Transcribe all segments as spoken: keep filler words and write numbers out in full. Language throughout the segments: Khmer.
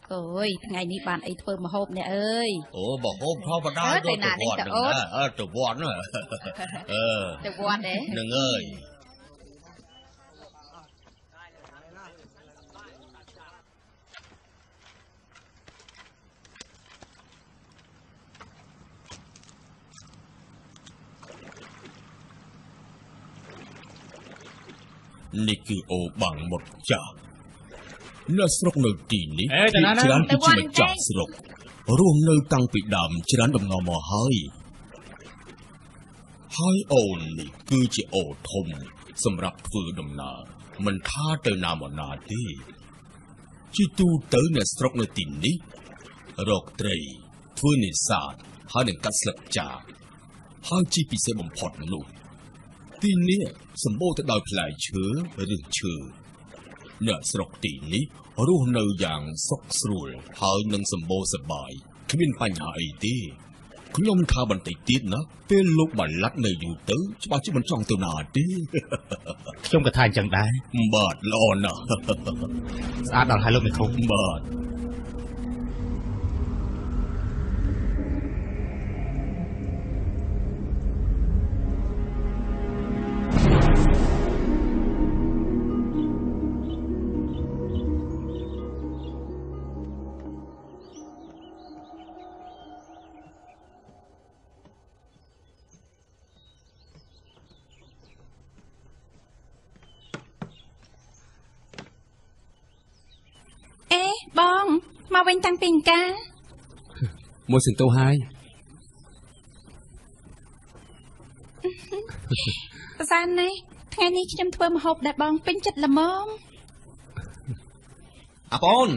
โอ้ยไงนี่บ้านไอ้เพิ่มมาโฮบเนี่ยเอ้ยโอ้บอกโฮบเพราะมาได้ด้วยตัววอดหนึ่งนะเออตัววอดเนอะเออตัววอดเด้หนึ่งเอ้ยนี่คือโอบังหมดจ้าน่าสนุกในทีนี้ที่ร้านที่จะจับสนุกรวมในตังปีดำที่ร้านดำงอมให้ให้โอนนี่คือจะโอทมสำหรับฝืนดำนามันท่าเตยนามอนาดีที่ตูเตยเนี่ยสนุกในทีนี้รอกเตยฟื้นในศาสตร์ให้หนึ่งกัดสลับจ่าให้จีปีเสบมพอดลูกทีนี้สมบูรณ์แต่ดาวพลายเชื้อหรือเชื้อเนื้อสกตีนี้รู้ในอย่างสกสรุลหายนังสมบูรณ์สบายขมิ้นปัญหาไอ้ดีคุณยอมทาบันติดนะเป็นลูกบัลลัดในอยู่ตื้อจะมาที่มันจ้องตัวนาดีช่วงกระทายจังได้บาดลอนนะสะอาดดอกไฮโลไม่คงบาดบองมาเว้นตังปิงกาโมสิงโตไฮภาษาไหนไงนี่ฉันเพิ่มหอบได้บองเป็นจัดละมอมอาปอน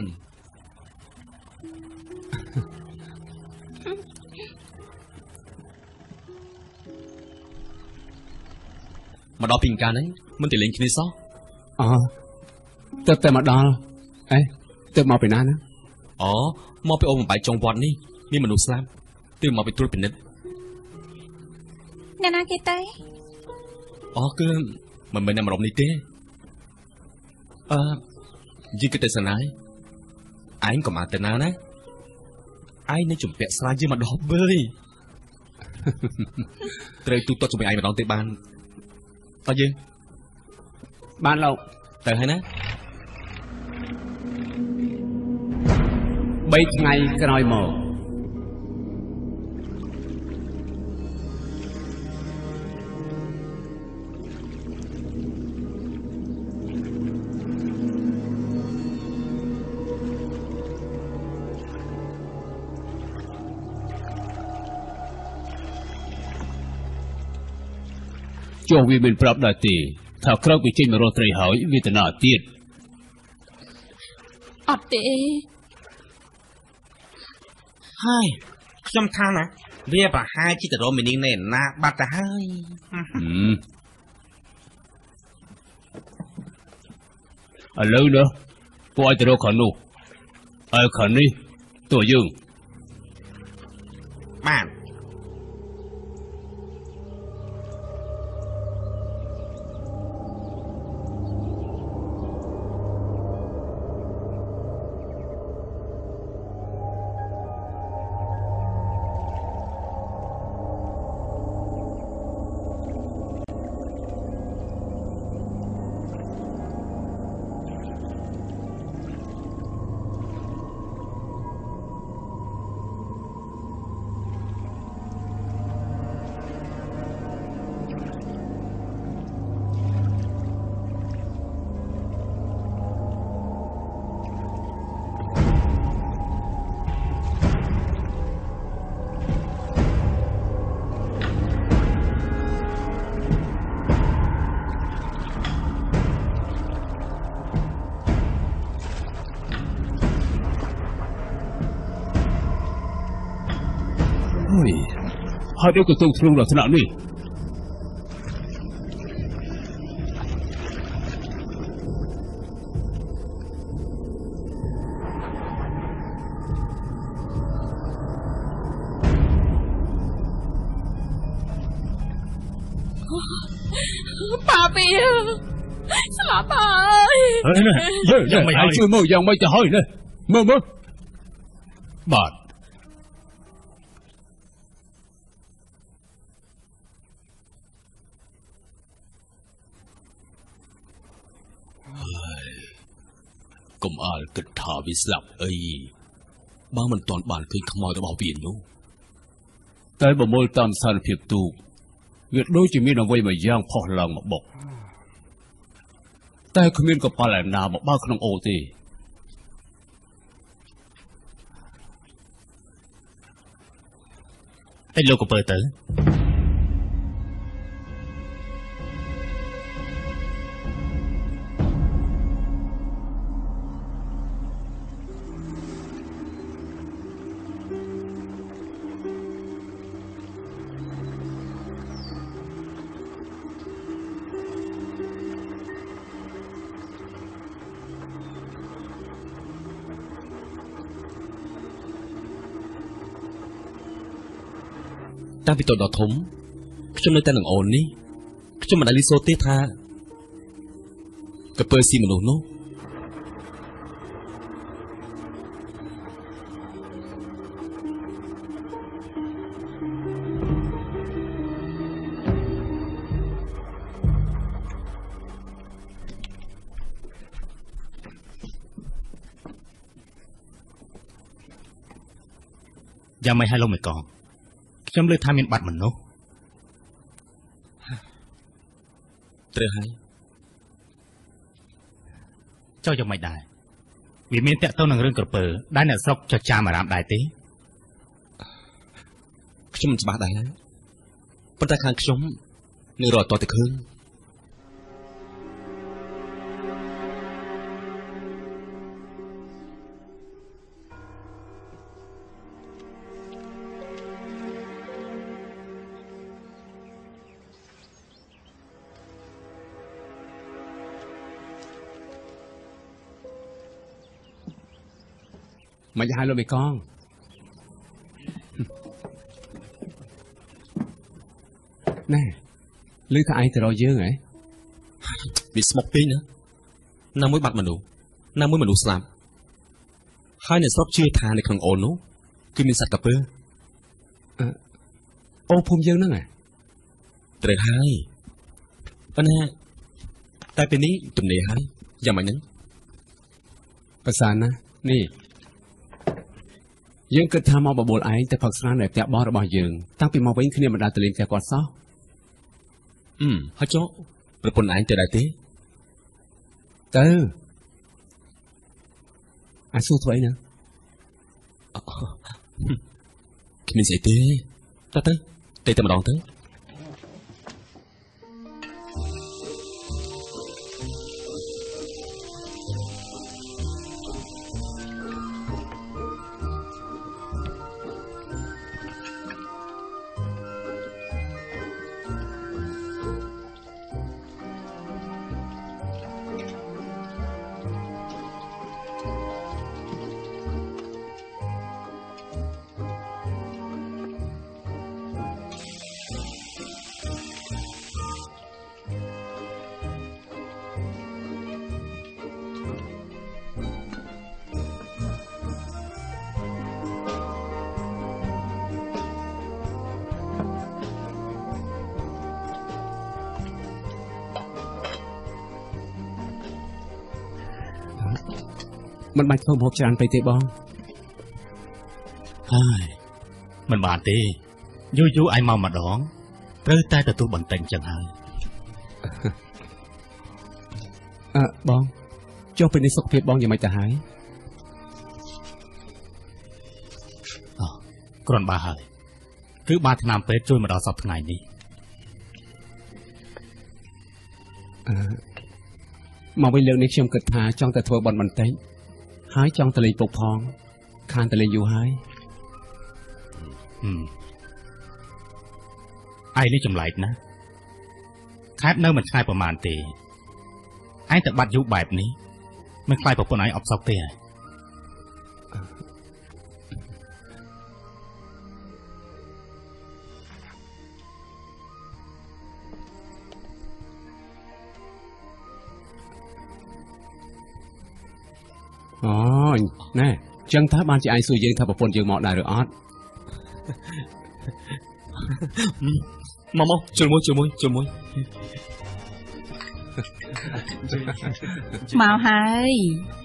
มาดอปิงกาไหนมันติดเล่นคิดซ้ออ๋อแต่แต่มาดอเอ้เติมมาไปนานนะอ๋อมอไปโอมไปจงวันนี่นี่มนุษย์สลามตื่นมาไปตรวจเป็นนิดนานาเกตไตอ๋อคือมันเป็นนามรมนี่เต้เออยิ่งก็แต่สนายไอ้ก็มาแต่นานนะไอ้ในจุ่มเปะสลายยิ่งมาดอกเบยเตยตุ๊กตุ๊กจุ่มไปไอ้มาดองเตะบานตอนยืนบ้านเราแต่ให้นะបីថ្ងៃក្រោយមកចុះវាមានប្រាប់ដែរទេថាក្រោកវាចេញមករកត្រីហើយវាទៅណាទៀតអត់ទេហើយខ្ញុំថាណាវាប្រហែលជាទៅរកមីនីងណែណាបាត់ទៅហើយឥឡូវនោះពួកឲ្យទៅរកខាងនោះហើយខាងនេះតួយើងបានហើយដូចក៏ទូធ្លុងលក្ខណៈនេះប៉ាពីស្លាប់ហើយហើយនេះយើងមិនឲ្យជួយមើលយ៉ាងម៉េចទៅហើយនេះមើលមើលបាទកុំអាលគិតថាវាស្លាប់អីបើមិនទាន់បានឃើញខ្មោចរបស់វានោះតែបើមើលតាមស្ថានភាពទូកវាដូចជាមានអ្វីមួយយ៉ាងផុសឡើងមកបុកតែគ្មានកប៉ាល់ឯណាមកបើកក្នុងអូរទេតែលោកក៏ពើទៅតាំងពីតូចដល់ធំខ្ញុំនៅតែនឹងអូននេះខ្ញុំមិនដែលលឺសូរទេថាកពើស៊ីមនុស្សនោះយ៉ាងម៉េចហើយលោកមេកងខ្ញុំលើថាមានបាត់មនុស្សត្រូវហើយចុះយ៉ាងម៉េចដែរវាមានតាក់ទងនឹងរឿងក្រពើដែលអ្នកស្រុកចចាមអារ៉ាមដែរទេខ្ញុំមិនច្បាស់ដែរប៉ុន្តែខាងខ្ញុំនឹងរកតទៅឃើញមិនឲ្យលោកមេកងណែឮថាឯងទៅរកយើងហ៎វាស្មុគពេកណាណាមួយបាត់មនុស្សណាមួយមនុស្សស្លាប់ហើយអ្នកស្រុកជឿថានៅក្នុងអូននោះគឺមានសត្វកពើអូភូមិយើងហ្នឹងហ៎ត្រូវហើយប៉ុន្តែតែពេលនេះទំនេរហើយយ៉ាងម៉េចហ្នឹងប្រសាណានេះយើងគិតថាមកបបួលឯងទៅផឹកស្រានៅផ្ទះបងរបស់យើងតាំងពីមកវិញគ្នាមិនដាល់ទៅលេងផ្ទះគាត់សោះអឺហើយចុះប្រពន្ធឯងទៅដែរទេទៅអាស៊ូធ្វើអីណាគ្មានស្អីទេតើទៅទៅតែម្ដងទៅមិនបាច់ធ្វើម្ហូបច្រើនពេកទេបងហើយមិនបានទេយូរយូរឯងមកម្ដងត្រូវតែទទួលបន្ទិញចឹងហើយអើបងចុះពេលនេះសុខភាពបងយ៉ាងម៉េចទៅហើយអូគ្រាន់បើហើយគឺបានថ្នាំពេទ្យជួយមកដល់សប្តាហ៍ថ្ងៃនេះអឺមកវិញលើកនេះខ្ញុំគិតថាចង់តែធ្វើបន់បន្តិចហើយចង់ទៅលេងពុកផងខានទៅលេងយូរហើយហឹមឯនេះចម្លែកណាស់ខេបនៅមិនឆ្ងាយប្រមាណទេឯងទៅបាត់យូរបែបនេះមិនខ្លាចប្រពន្ធឯងអបសោកទេហើយអូណែចឹងថាបានជាឯងសួរយើងថាប្រពន្ធយើងមកដែរឬអត់មកមកជួយមួយជួយមួយជួយមួយមកហើយ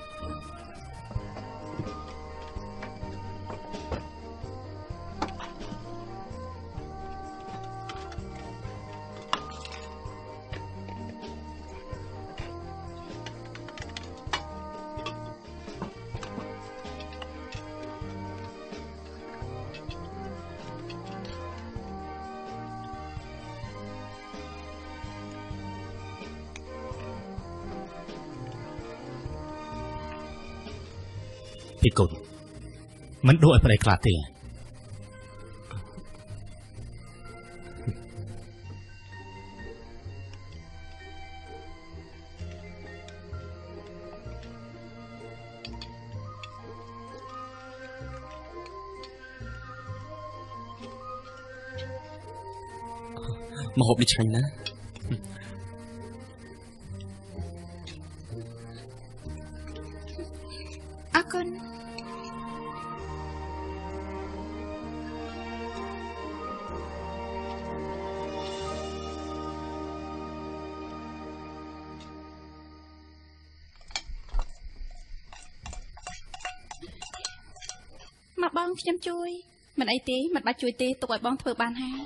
ពីកូនមិនដូចឲ្យប្តីខ្លាចទេមកហូបនេះឆ្ងាញ់ណាស់អរគុណមកបងខ្ញុំជួយមិនអីទេមិនបាច់ជួយទេទុកឲ្យបងធ្វើបានហើយ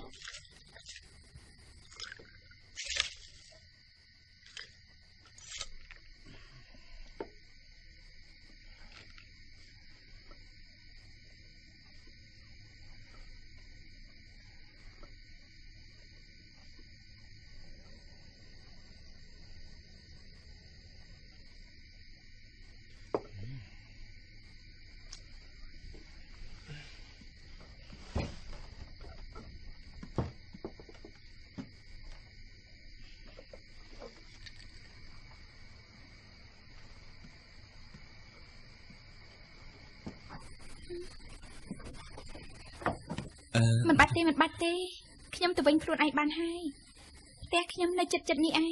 មិនបាច់ទេមិនបាច់ទេខ្ញុំទៅវិញខ្លួនឯងបានហើយផ្ទះខ្ញុំនៅចិត្តចិត្តនេះឯង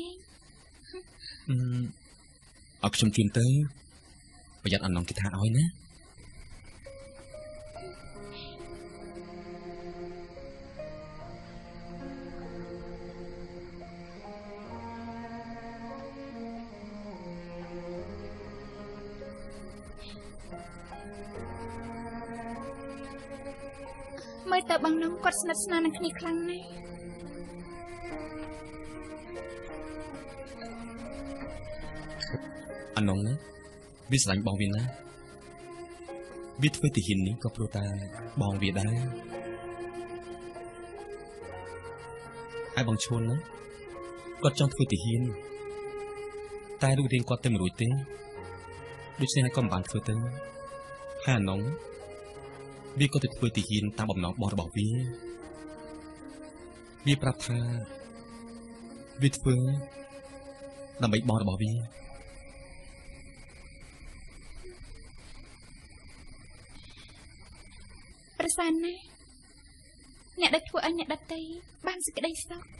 អរខ្ញុំជូនទៅប្រយ័ត្នអណ្ណងគេថាឲ្យណាមើលទៅបងនំគាត់ស្និទ្ធស្នាលនឹងគ្នាខ្លាំងណាស់អណ្ណងណាវាស្រឡាញ់បងវាណាវាធ្វើទីហ៊ាននេះក៏ព្រោះតែបងវាដែរហើយបងឈួនណាគាត់ចង់ធ្វើទីហ៊ានតែរូបរាងគាត់ទៅមិនរួចទេដូច្នេះហើយក៏មិនបានធ្វើទៅហើយអណ្ណងវាក៏ទៅធ្វើទីហ៊ានតាមបំណងបងរបស់វាវាប្រាប់ថាវាធ្វើដើម្បីបងរបស់វាប្រសើរណាស់អ្នកដែលធ្វើឲ្យអ្នកដទៃបានសេចក្តីសុខ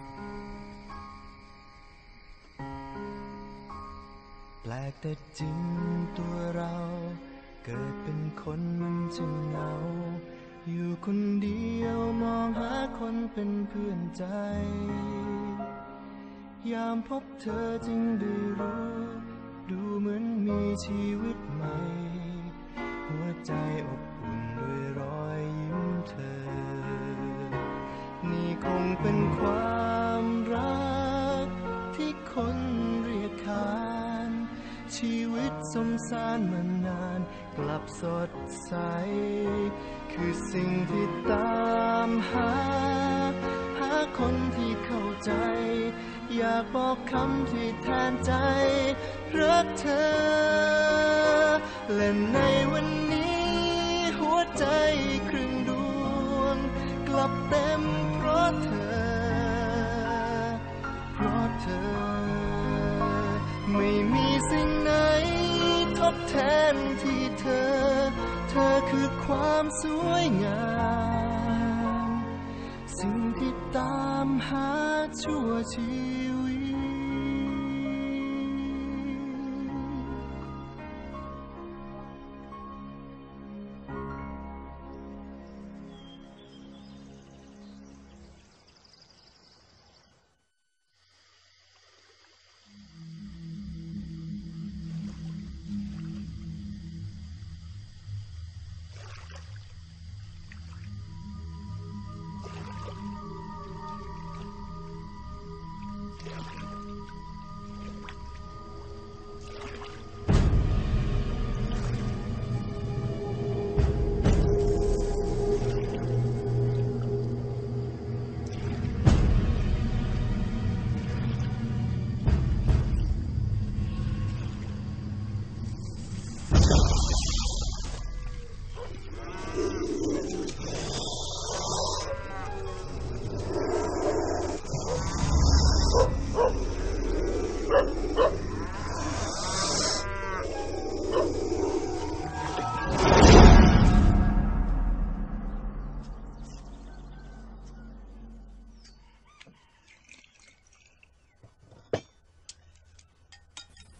แปลกแต่จริงตัวเราเกิดเป็นคนมันจะเหงาอยู่คนเดียวมองหาคนเป็นเพื่อนใจยามพบเธอจึงได้รู้ดูเหมือนมีชีวิตใหม่หัวใจอบอุ่นด้วยรอยยิ้มเธอนี่คงเป็นความรักที่คนเรียกขานชีวิตสมสารมานานกลับสดใสคือสิ่งที่ตามหาหาคนที่เข้าใจอยากบอกคำที่แทนใจรักเธอและในวันนี้หัวใจครึ่งดวงกลับเต็มเพราะเธอเพราะเธอไม่มีสิ่งไหนทดแทนที่เธอเธอคือความสวยงามสิ่งที่ตามหาชั่วชีวิต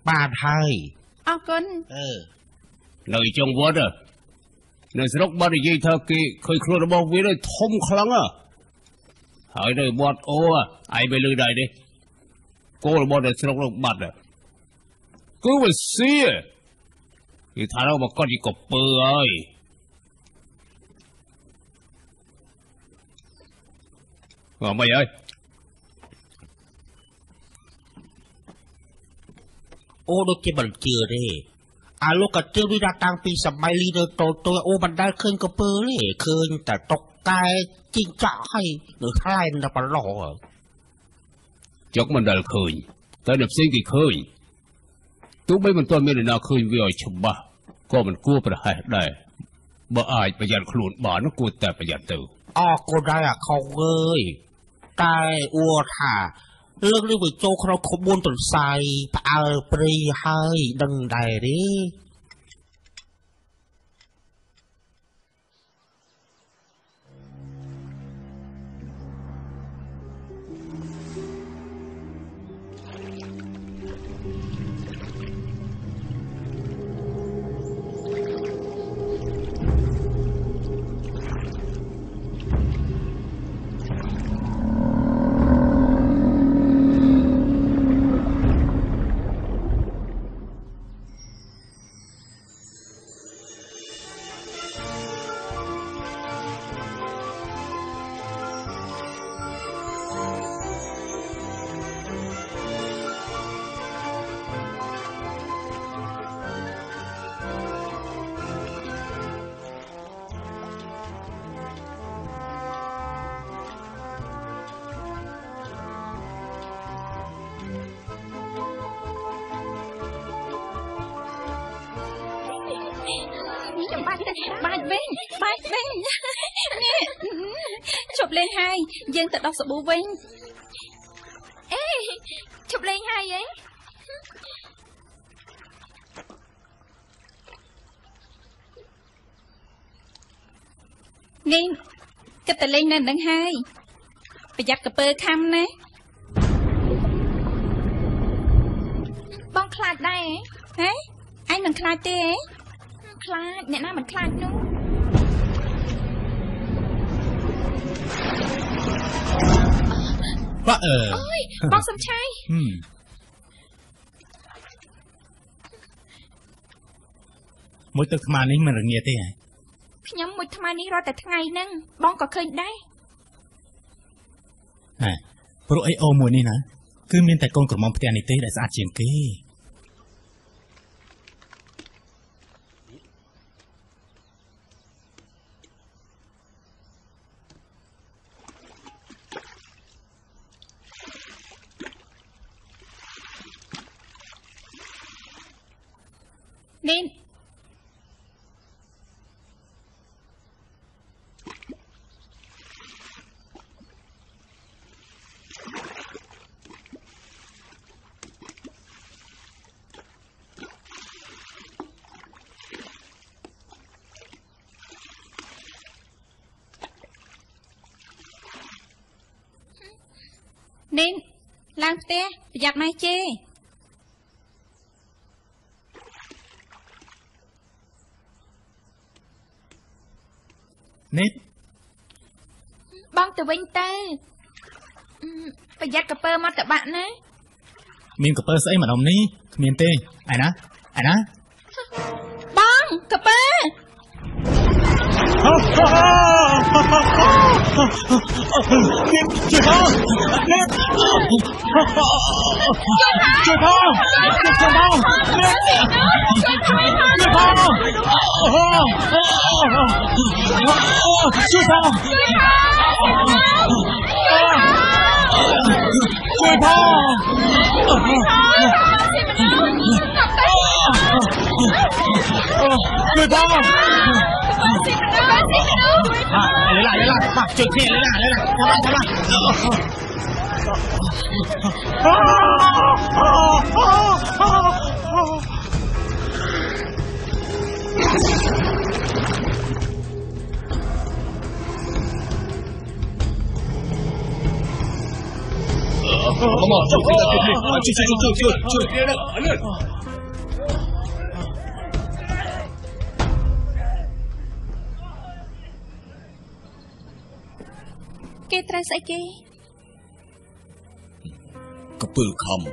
បាទហើយអរគុណអឺនៅចុងវត្តនៅស្រុកបាត់និយាយថាគេឃើញខ្លួនរបស់វាធំខ្លាំងហើយនៅវត្តអូឯងមិនលឺដែរទេគោរបស់នៅស្រុកនោះបាត់គឺវាសៀគេថាเราមកកត់ជាកពើហើយអើមិនហើយអូដូចជាមិនជឿទេអាលោកកាទៀវនេះដាក់តាំងពីសម័យលីនៅតូចតូចអូមិនដែលឃើញកពើទេឃើញតែតុកកែជីងចាក់ហើយនៅខ្លែងតែប្រឡោះចុកមិនដែលឃើញតែអ្នកផ្សេងគេឃើញទោះបីមិនទាន់មាននរណាឃើញវាឲ្យច្បាស់ក៏មិនគួរប្រហែសដែរបើអាចប្រយ័ត្នខ្លួនបាននោះគួរតែប្រយ័ត្នទៅអរគុណដែរអាខុងអើយតែអួរថាលើកនេះវាចូលក្នុងក្បួនទន្សាយផ្អើលព្រៃហើយដឹងដែរទេបាច់វិញបាច់វិញនេះជប់លេងហើយយើងទៅដោះសាប៊ូវិញអេជប់លេងហើយហ៎នេះគិតតែលេងនៅនឹងហើយប្រយ័ត្នកពើខំណាបងខ្លាចដែរហ៎អញមិនខ្លាចទេខ្លាចអ្នកណាមិនខ្លាចនោះបាទអើយបងសំឆៃមួយទឹកថ្មនេះមិនរងាទេខ្ញុំមួយថ្មនេះរត់តែថ្ងៃហ្នឹងបងក៏ឃើញដែរហ៎ព្រោះអីអូមួយនេះណាគឺមានតែកូនក្រមុំផ្ទះនេះទេដែលស្អាតជាងគេនេះនេះឡើងផ្ទះប្រយ័ត្នម៉ែជេនេះបងទៅវិញទៅប្រយ័ត្នកពើមកតបាក់ណាមានកពើស្អីម្ដងនេះគ្មានទេឯណាឯណាបងកពើជួយផងជួយផងជួយផងជួយផងជួយផងជួយផងលេឡាលេឡាមកជួយគ្នាលេឡាលេឡាតាមតាម妈妈，救救救救救救救！ គេត្រូវស្អីគេก็ปือคำ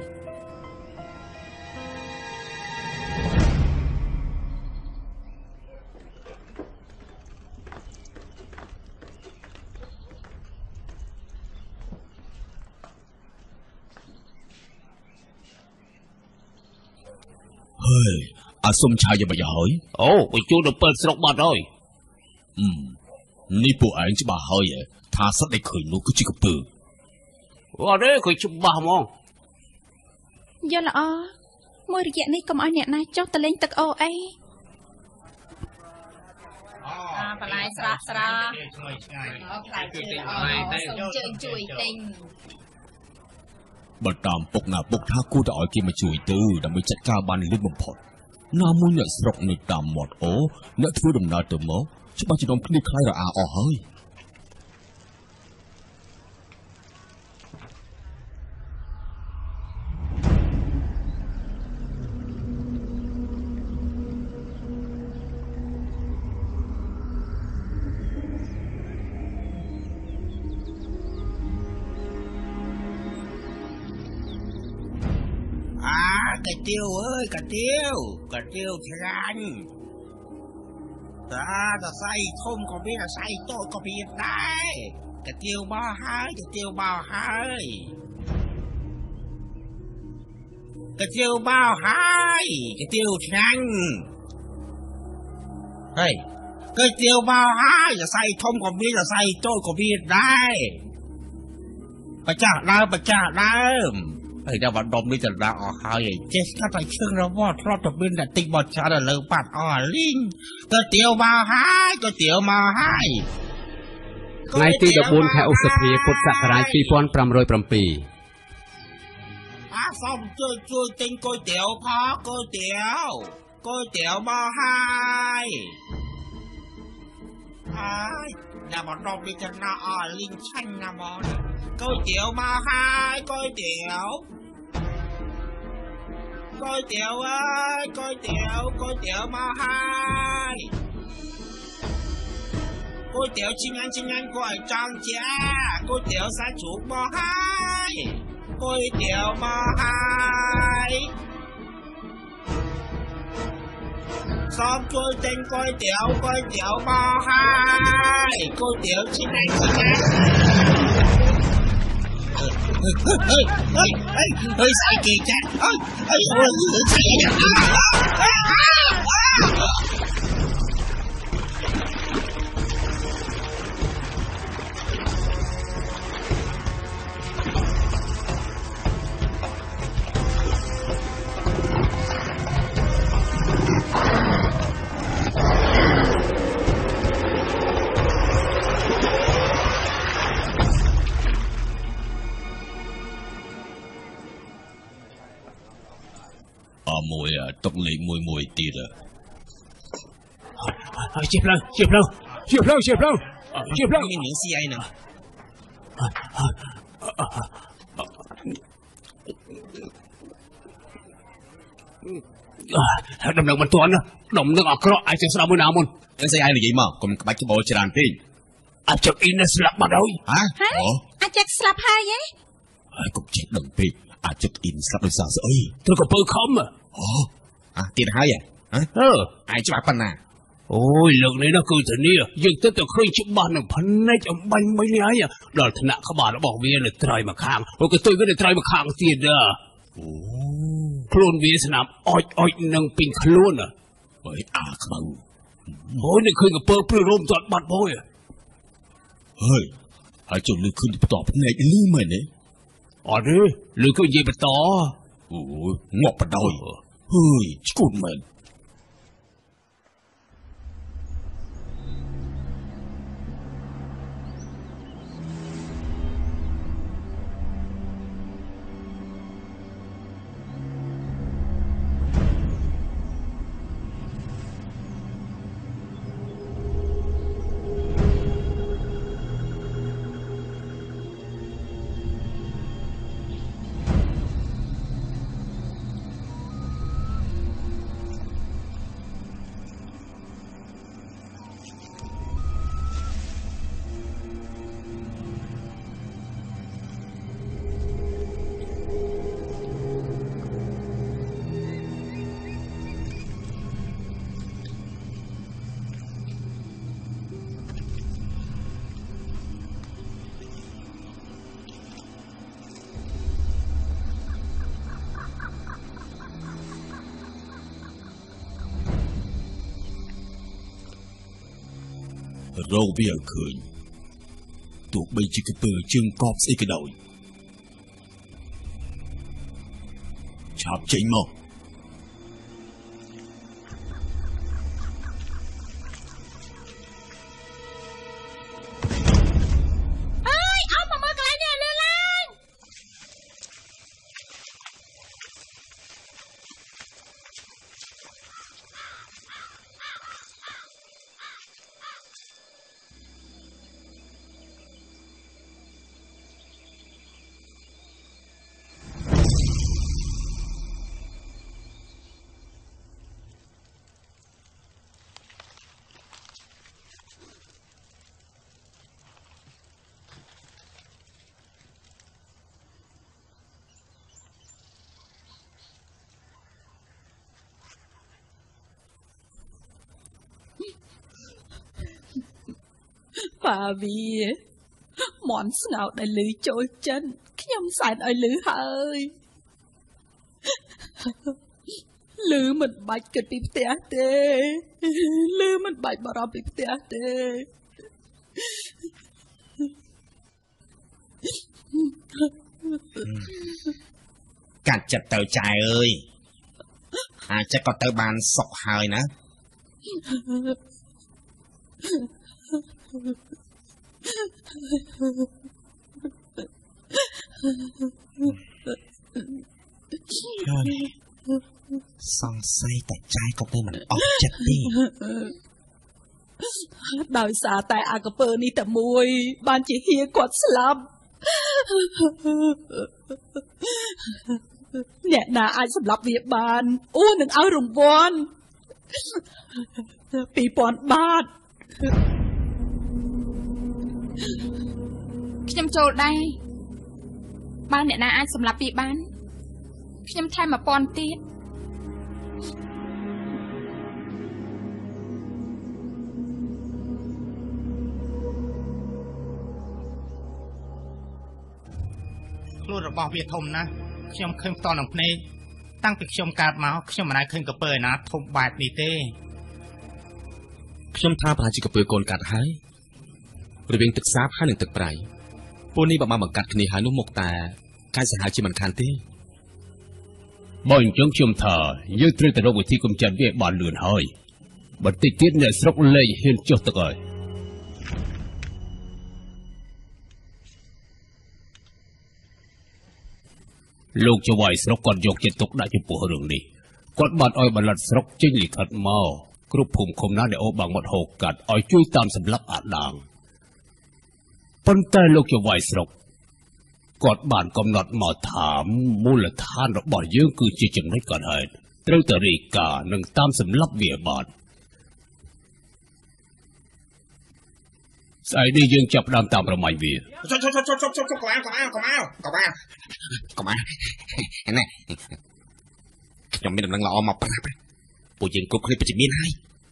เฮ้ยอาสมชายยังไม่หายអូបញ្ចូលដល់ពើស្រុកបាត់ហើយอืมนี่ពួកឯងច្បាស់ហើយថាសត្វដែលឃើញនោះគឺជាកពើអត់ទេឃើញច្បាស់ហ្មងយល់ល្អមួយរយៈនេះកុំឲ្យអ្នកណាចុះទៅលេងទឹកអូអីអាបន្លែស្រស់ស្រស់អូខ្លាចជឿអូសូមជើញជួយទិញបើតាមពុកណាពុកថាគួរតែឲ្យគេមកជួយទៅដើម្បីចាត់ការបានលឿនបំផុតណាមួយអ្នកស្រុកនៅតាមមាត់អូអ្នកធ្វើដំណើរទៅមកច្បាស់ជានាំគ្នាខ្លាយរអាអស់ហើយកាទៀវអើយកាទៀវកាទៀវឆ្ងាញ់តាតសៃធំក៏មានតសៃតូចក៏មានដែរកាទៀវមកហើយកាទៀវមកហើយកាទៀវមកហើយកាទៀវឆ្ងាញ់ហេកាទៀវមកហើយតសៃធំក៏មានតសៃតូចក៏មានដែរបច្ចាស់ដើមបច្ចាស់ដើម ហើយដល់បណ្ដុំនេះទៅដាក់អស់ហើយចេះស្កាត់តែឈឹងរវល់ធ្លាប់តែមានតែតិចបត់ច្រើនលើប៉ាត់អស់លីងក៏ទៀវមកហើយក៏ទៀវមកហើយថ្ងៃទី ដប់បួន ខែឧសភា ពុទ្ធសករាជ ពីរពាន់ប្រាំរយប្រាំពីរអាសូមជួយជួយទិញគុយទៀវផងគុយទៀវគុយទៀវមកហើយហើយដល់បណ្ដុំនេះទៅដាក់អស់លីងឆាញ់ណាស់មកគុយទៀវមកហើយគុយទៀវ Coi tiểu ơi, coi tiểu, coi tiểu mau hai. Coi tiểu chinh anh chinh anh gọi trong cha. Coi tiểu xa chủ mau hai. Coi tiểu mau hai. Xóm coi tên coi tiểu, coi tiểu mau hai. Coi tiểu chinh anh chinh anh. Ê, ê, ê, ê, sai kì cha. Ê, ê, ê, sai kì cha. Mùi à, tốc lệ mùi mùi tì rồi. Chịp lâu, chịp lâu, chịp lâu, chịp lâu, chịp lâu. Những những xe nè. Đầm đồng mình tuần đó, đồng nước ở cửa, ai sẽ sao mới nào môn. Những xe ai là gì mà, còn bạch cái bộ chơi đàn phim. Anh chắc in là slap mà đâu. Hả? Hả? Anh chắc slap hai vậy? Ai cũng chết đồng phim. À chất in slap đôi sao rồi. Tôi có bơ không à? Ồ, à tiền hai à? Hả? Ờ. Ai cho bạc phân à? Ôi, lần này nó cười thật nè. Nhưng tất cả khơi chụp bàn là phân này trong bánh mấy này à. Đó là thằng các bạn đã bảo viên là trời mà khang. Ôi cái tôi với là trời mà khang tiền à. Ồ. Khôn viên sẽ làm oi oi nâng pin khôn à. Bởi à các bạn. Ôi này khơi gặp bơ bơ rôm toàn bát bôi à. Hơi, hãy chồng lưu khơi đi tỏ bên này lưu mày đấy. Ờ đấy, lưu khơi gì mà tỏ. Ôi, ngọt bà đôi. Hơi, chứ còn mệt. រកវាឃើញទោះបីជាកពើជើងកប់ស្អីក៏ដោយឆាប់ចេញមកប៉ាវាមន់ស្ងោតដែលលឺចូលចិនខ្ញុំសែនឲ្យលឺហើយលឺមិនបាច់គិតពីផ្ទះទេលឺមិនបាច់បារម្ភពីផ្ទះទេកាត់ចិត្តទៅចាយអើយអាចចិត្តក៏ទៅបានសុខហើយណាសង្ស័យតែចាយក៏ទៅមិនអស់ចិត្តទេដោយសារតែអាកពើនេះតែមួយបានជាហៀគាត់ស្លាប់អ្នកណាអាចសម្លាប់វាបានអូនឹងឲ្យរង្វាន់ពីរពាន់បាតខ្ញុំចូលដែរបើអ្នកណាអាចសម្លាប់វាបានខ្ញុំថែមពាន់ទៀតខ្លួនរបស់វាធំណាស់ខ្ញុំឃើញផ្ទាល់នឹងភ្នែកតាំងពីខ្ញុំកើតមកខ្ញុំមិនអាចឃើញក្រពើឯណាធំបែបនេះទេខ្ញុំថាប្រហែលជាក្រពើកូនកាត់ហើយរវាងទឹកសាបហើយនិងទឹកប្រៃពួកនេះបើបានបង្កាត់គ្នាហើយនោះមកតែកាយសាហាវជាមិនខានទេបើអញ្ចឹងខ្ញុំថាយើងត្រូវទៅរកវិធីកម្ចាត់វាបានលឿនហើយបន្តិចទៀតអ្នកស្រុកលែងហ៊ានចុះទឹកហើយលោកចៅវាយស្រុកគាត់យកចិត្តទុកដាក់ចំពោះរឿងនេះគាត់បានឲ្យបល័តស្រុកចេញលិខិតមកគ្រប់ភូមិឃុំណាដែលអូបាំងមាត់ហូរកាត់ឲ្យជួយតាមសម្លាប់អាដាងប៉ុន្តែលោកចៅវាយស្រុកគាត់បានកំណត់មកថាមូលដ្ឋានរបស់យើងគឺជាចំណុចកណ្ហេតុត្រូវតែរាយការណ៍និងតាមសម្លាប់វាបានស្អីនេះយើងចាប់ដើមតាមប្រម៉ាញ់វាចុចចុចចុចចុចចុចកុំអាកុំអាកុំអាកុំអាកុំអាណែខ្ញុំមានដំណឹងល្អមកប្រាប់ពួកយើងគ្រប់គ្នាពិតជាមានហើយ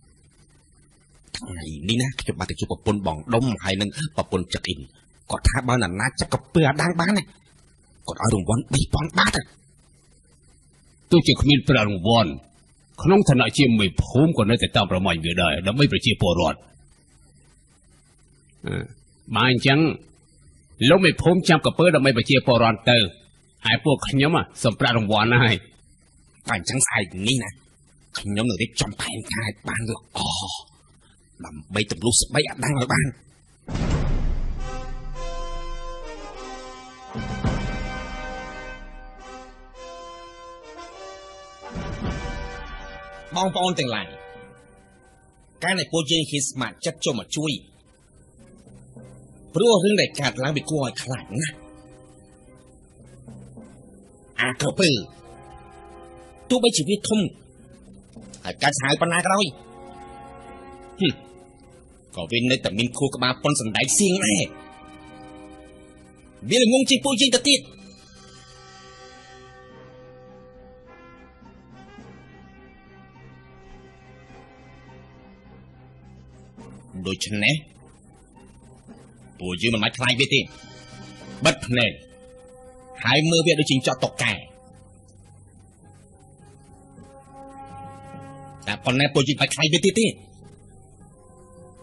ថ្ងៃនេះណាខ្ញុំបានទៅជួបប្រពន្ធបងដុំហើយនឹងប្រពន្ធចឹកអ៊ីនគាត់ថាបើណានាចាប់កពើអាដាងបានគាត់ឲ្យរង្វាន់បីពាន់បាតទោះជាគ្មានប្រាក់រង្វាន់ក្នុងឋានៈជាមេភូមិក៏នៅតែតាមប្រម៉ាញ់វាដែរដើម្បីប្រជាពលរដ្ឋបើអញ្ចឹងលោកមេភូមិចាប់កពើដើម្បីប្រជាពលរដ្ឋទៅហើយពួកខ្ញុំសម្ប្រាក់រង្វាន់ហើយតែអញ្ចឹងស្អែកនេះណាខ្ញុំនឹងរៀបចំផែនការឲ្យបានល្អដើម្បីទម្លុះស្បែកអាដាងឲ្យបានបងប្អូនទាំងឡាយការនៃពួកយើងហ៊ានស្ម័គ្រចិត្តចូលមកជួយព្រោះរឿងដែលកើតឡើងវាគួរឲ្យខ្លាចណាស់អាក្រពើទោះបីជាវាធំហើយកាច់សាហាវប៉ុណ្ណាក៏ដោយហឹមក៏វានៅតែមានខួរក្បាលប៉ុនសណ្ដែកសៀងដែរវាល្ងងជាងពួកយើងទៅទៀតដូច្នេះពួកយើងមិនបាច់ខ្លាចវាទេបិទភ្នែកហើយមើលវាដូចជាចោតតុកកែតែប៉ុណ្ណេះពួកយើងបាច់ខ្លាចវាទៀតទេ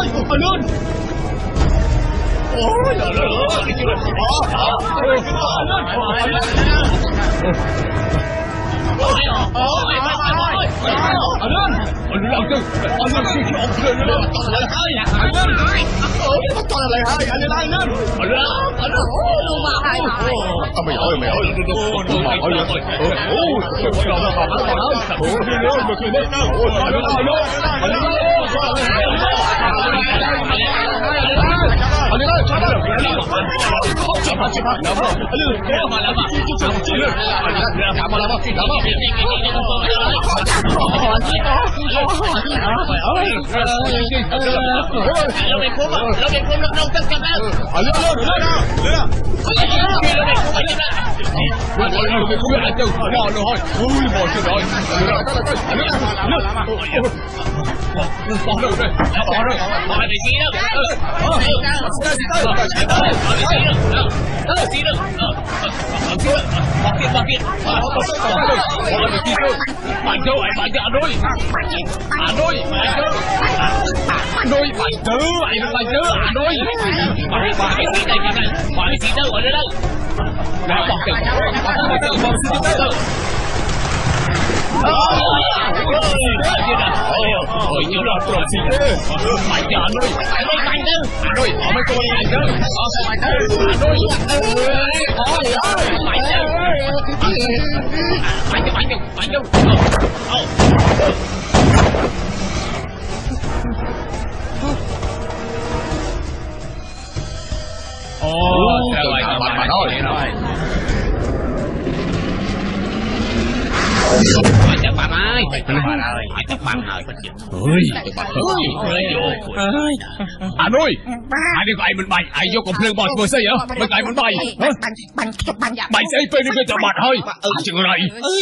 Hãy subscribe cho kênh Ghiền Mì Gõ để không bỏ lỡ Ôi, ai đi vậy mình bày, ai vô cùng lương bò vừa xây hả? Mình vậy mình bày, hả? Bày xây bên đi bên chợ mặt thôi, chừng này.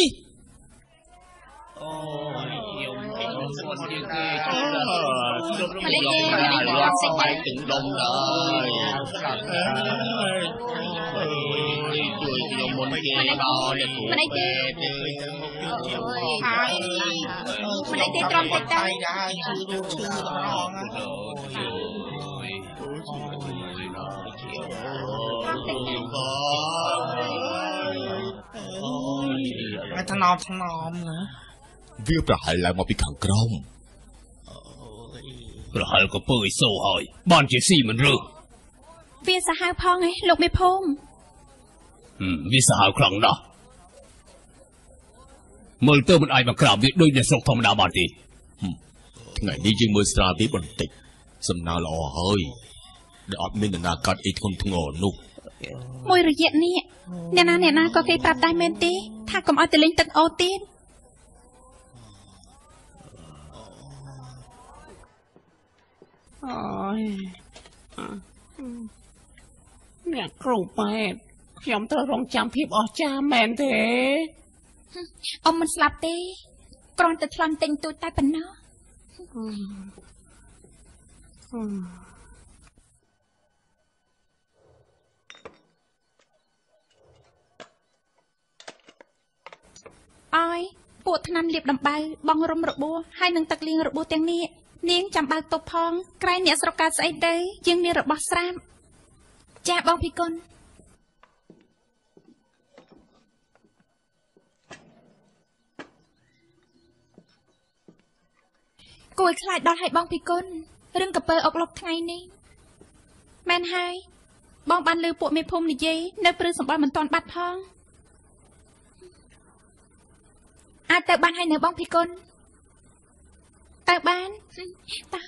Thằng nòm thằng nòm nữa. Việc là hãy lại một bị khẳng krong. Rồi hãy có bơi sâu hỏi, bọn chỉ xì mình rửa. Vì sao hai phong ấy, lục bếp hôm. Ừ, vì sao hai khẳng đó. Mới tới một ai mà khả việc đôi nhà sọc thông đạo bản thì. Ngày đi dương mơ xa biết bọn tịch. Xâm nào là hơi. Để ọt mình là cắt ít không thằng ngồi nụ. Môi rồi diện nè. Nè nà nè nà có cái bạp đai men tí. Thà cầm oi từ linh tận ô tiên. Ôi Nè cửu mẹ Nhóm tớ rong chăm phiếp ở cha mẹn thế Ông mình slap tí Còn tớ thầm tình tôi tay bần nó Ôi Bộ thân ăn liệp đầm bao Bong rôm rộ bùa Hai nâng tạc liên rộ bùa tiếng nị Niên chăm bao tục phong Cái nẹ sọc ca xảy đây Dương nị rộ bó sram Cha bong phi con Cô ấy khai đo hai bong phi con Rưng cặp bơ ốc lọcថ្ងៃនេះ Men hai Bong ban lưu bộ mê phôm này dây Nơi prư sổng bong mình toàn bát phong Ai tao ban hai nửa bong phi con Tao ban Tao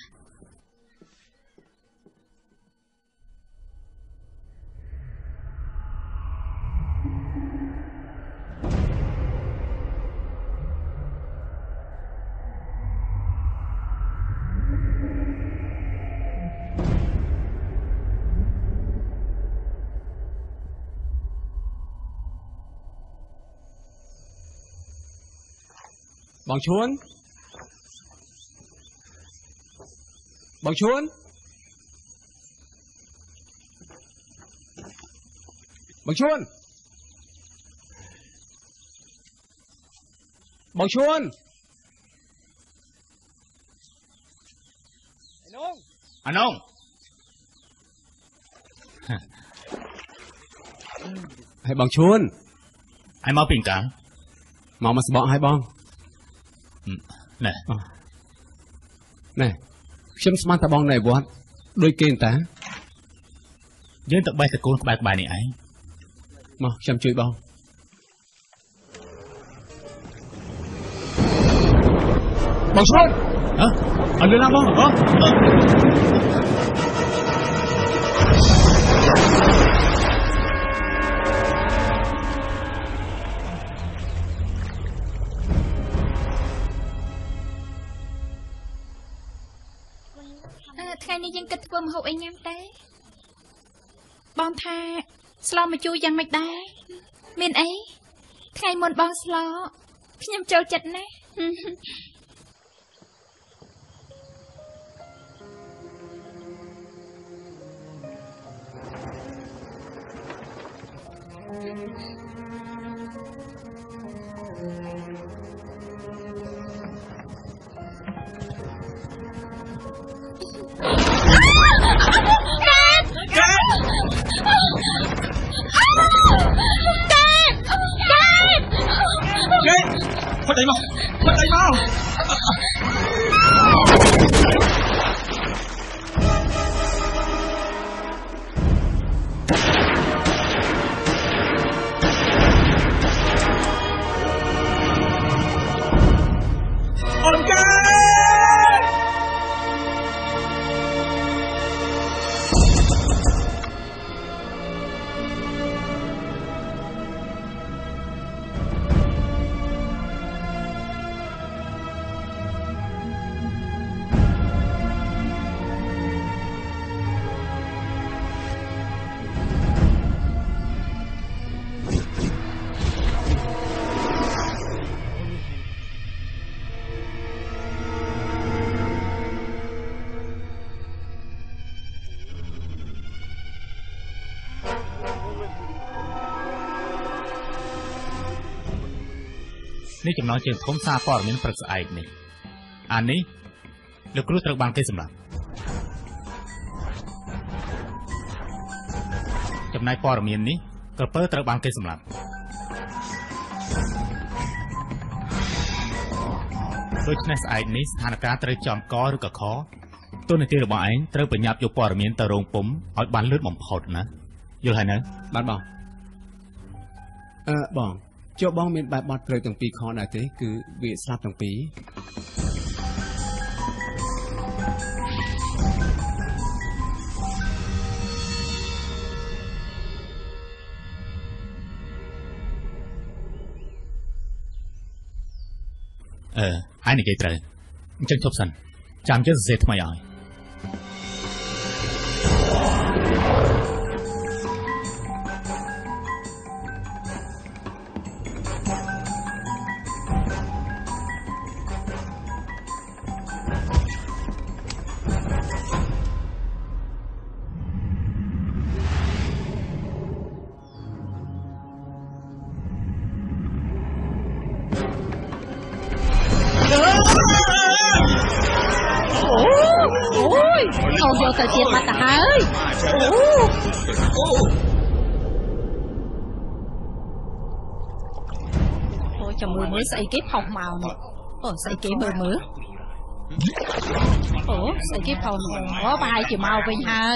Bọn chuôn Bọn chuôn Bọn chuôn Bọn chuôn Anh ông Hãy bọn chuôn Anh mau bình cả Mau mà sẽ bọn hai bọn Nè Nèខ្ញុំស្មានតាបងនៅវត្តដូចគេតាយើងទៅបេះតកូនក្បែរក្បែរនេះឯងមកខ្ញុំជួយបងបងស្រួលហ៎អត់លឿនណាបងហ៎ម្ហូបអីញ៉ាំទេបងថាស្លមកជួយយ៉ាងម៉េចដែរមានអីថ្ងៃមុនបងស្លខ្ញុំចូលចិត្តណាស់ Mất đây mau, mất đây mau. Ông ca. នេះចំណងជើងធំសារព័ត៌មានព្រឹកស្អែកនេះអានេះលោកគ្រូត្រូវបានគេសម្លាប់ចំណែកព័ត៌មាននេះក្រពើត្រូវបានគេសម្លាប់ដូច្នេះស្អែកនេះស្ថានភាពត្រូវចំកឬក៏ខទូនាទីរបស់ឯងត្រូវប្រញាប់យកព័ត៌មានទៅរោងពុំឲ្យបានលឿនបំផុតណាយល់ហើយនៅបានបងអឺបងចុះបងមានបែបបត់ព្រៃទាំងពីរខដែរទេគឺវាស្លាប់ទាំងពីរអឺហើយនិយាយត្រូវអញ្ចឹងជប់សិនចាំយើងសរសេរថ្មីឲ្យយកទៅទៀតបាត់ទៅហើយអូចាំមើលមើលស្អីគេផុសមកនេះអូស្អីគេមើលមើលអូស្អីគេផុសអូប្រហែលជាមកវិញហើយ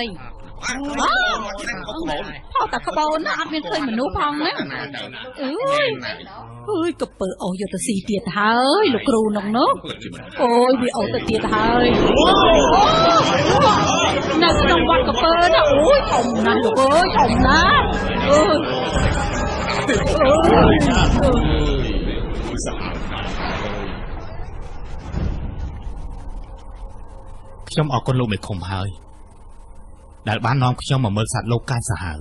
អូតែក្បូនណាអត់មានឃើញមនុស្សផងណាអើយអើយកពើអូយកទៅស៊ីទៀតហើយលោកគ្រូនោះនោះអូយវាអូទៅទៀតហើយនៅក្នុងវត្តកពើណាអូយធំណាស់លោកអើយធំណាស់អើយខ្ញុំអរគុណលោកមេឃុំហើយដែលបាននាំខ្ញុំមកមើលសត្វលោកកាចសាហាវ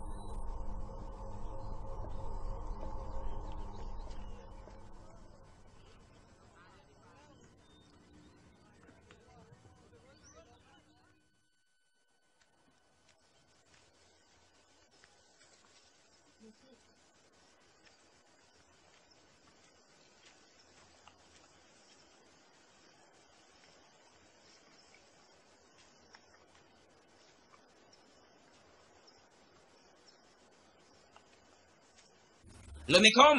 លោកមេឃុំ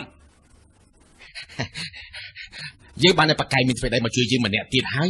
យើងបានតែបកកាយមានស្វេដៃមកជួយយើងម្នាក់ទៀតហើយ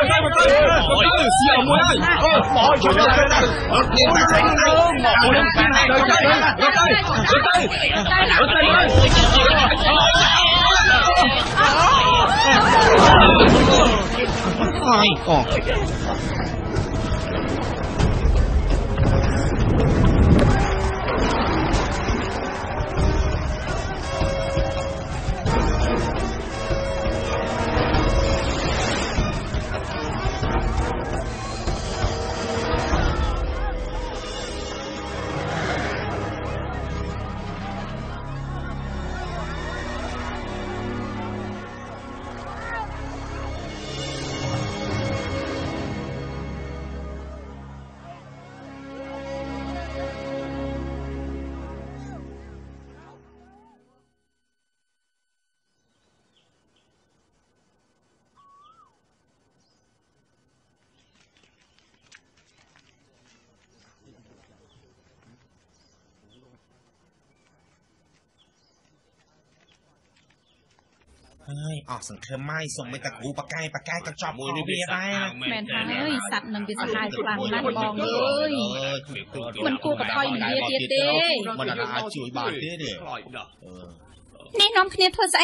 ហើយអស់សង្ឃឹមហើយសុំមិនតែគ្រូបកាយបកាយក៏ចប់មួយនេះវាដែរមែនហើយសัตว์នឹងវាសាហាវខ្លាំងណាស់បងអើយមិនគួរបន្ថយនឹងវាទៀតទេមិនអាចជួយបានទេនេះនេះនាំគ្នាធ្វើស្អី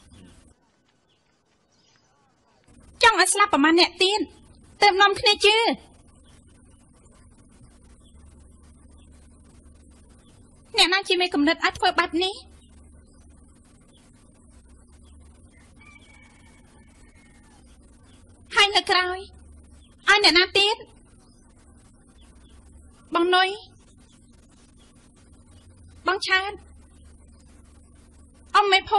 ចង់ឲ្យស្លាប់ប្រមាណអ្នកទៀតទៅនាំគ្នាជឿអ្នកណាជាមេកំណត់អាចធ្វើបែបនេះហើយនៅក្រោយឲ្យអ្នកណាទៀតបងនុយបងឆាតអមមេភូ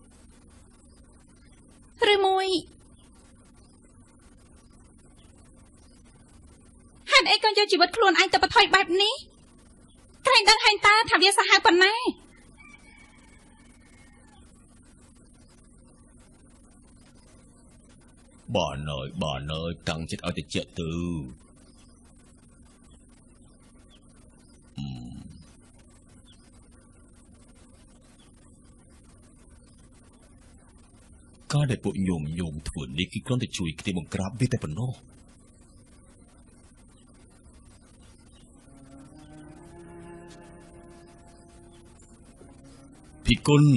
មិឬមួយហេតុអីក៏យកជីវិតខ្លួនឯងទៅបន្ថយបែបនេះក្រែងដឹងហែងតើថាវាសាហាវប៉ុណ្ណាបានហើយបានហើយតាំងចិត្តឲ្យតិចទៅការដែលពួកញោមញោមធ្វើនេះគឺគ្រាន់តែជួយគ្នាបង្ក្រាបវាតែប៉ុណ្ណោះភិគុណ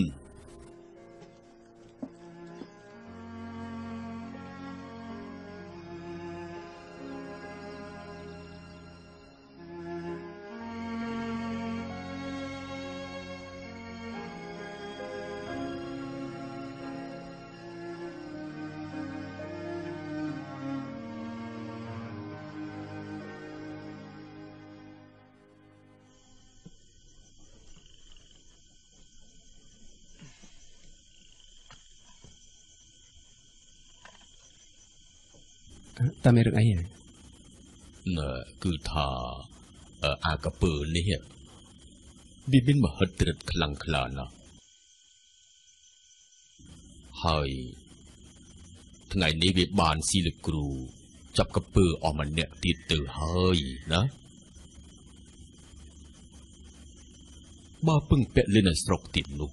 តែមានរឿងអីហ៎ណែគឺថាអាកពើនេះវាមានមហិទ្ធិឫទ្ធិខ្លាំងក្លាណាស់ហើយថ្ងៃនេះវាបានស៊ីលោកគ្រូចាប់កពើអស់ម្នាក់ទៀតទៅហើយណាបើពឹងពាក់លេនៅស្រុកទៀតនោះ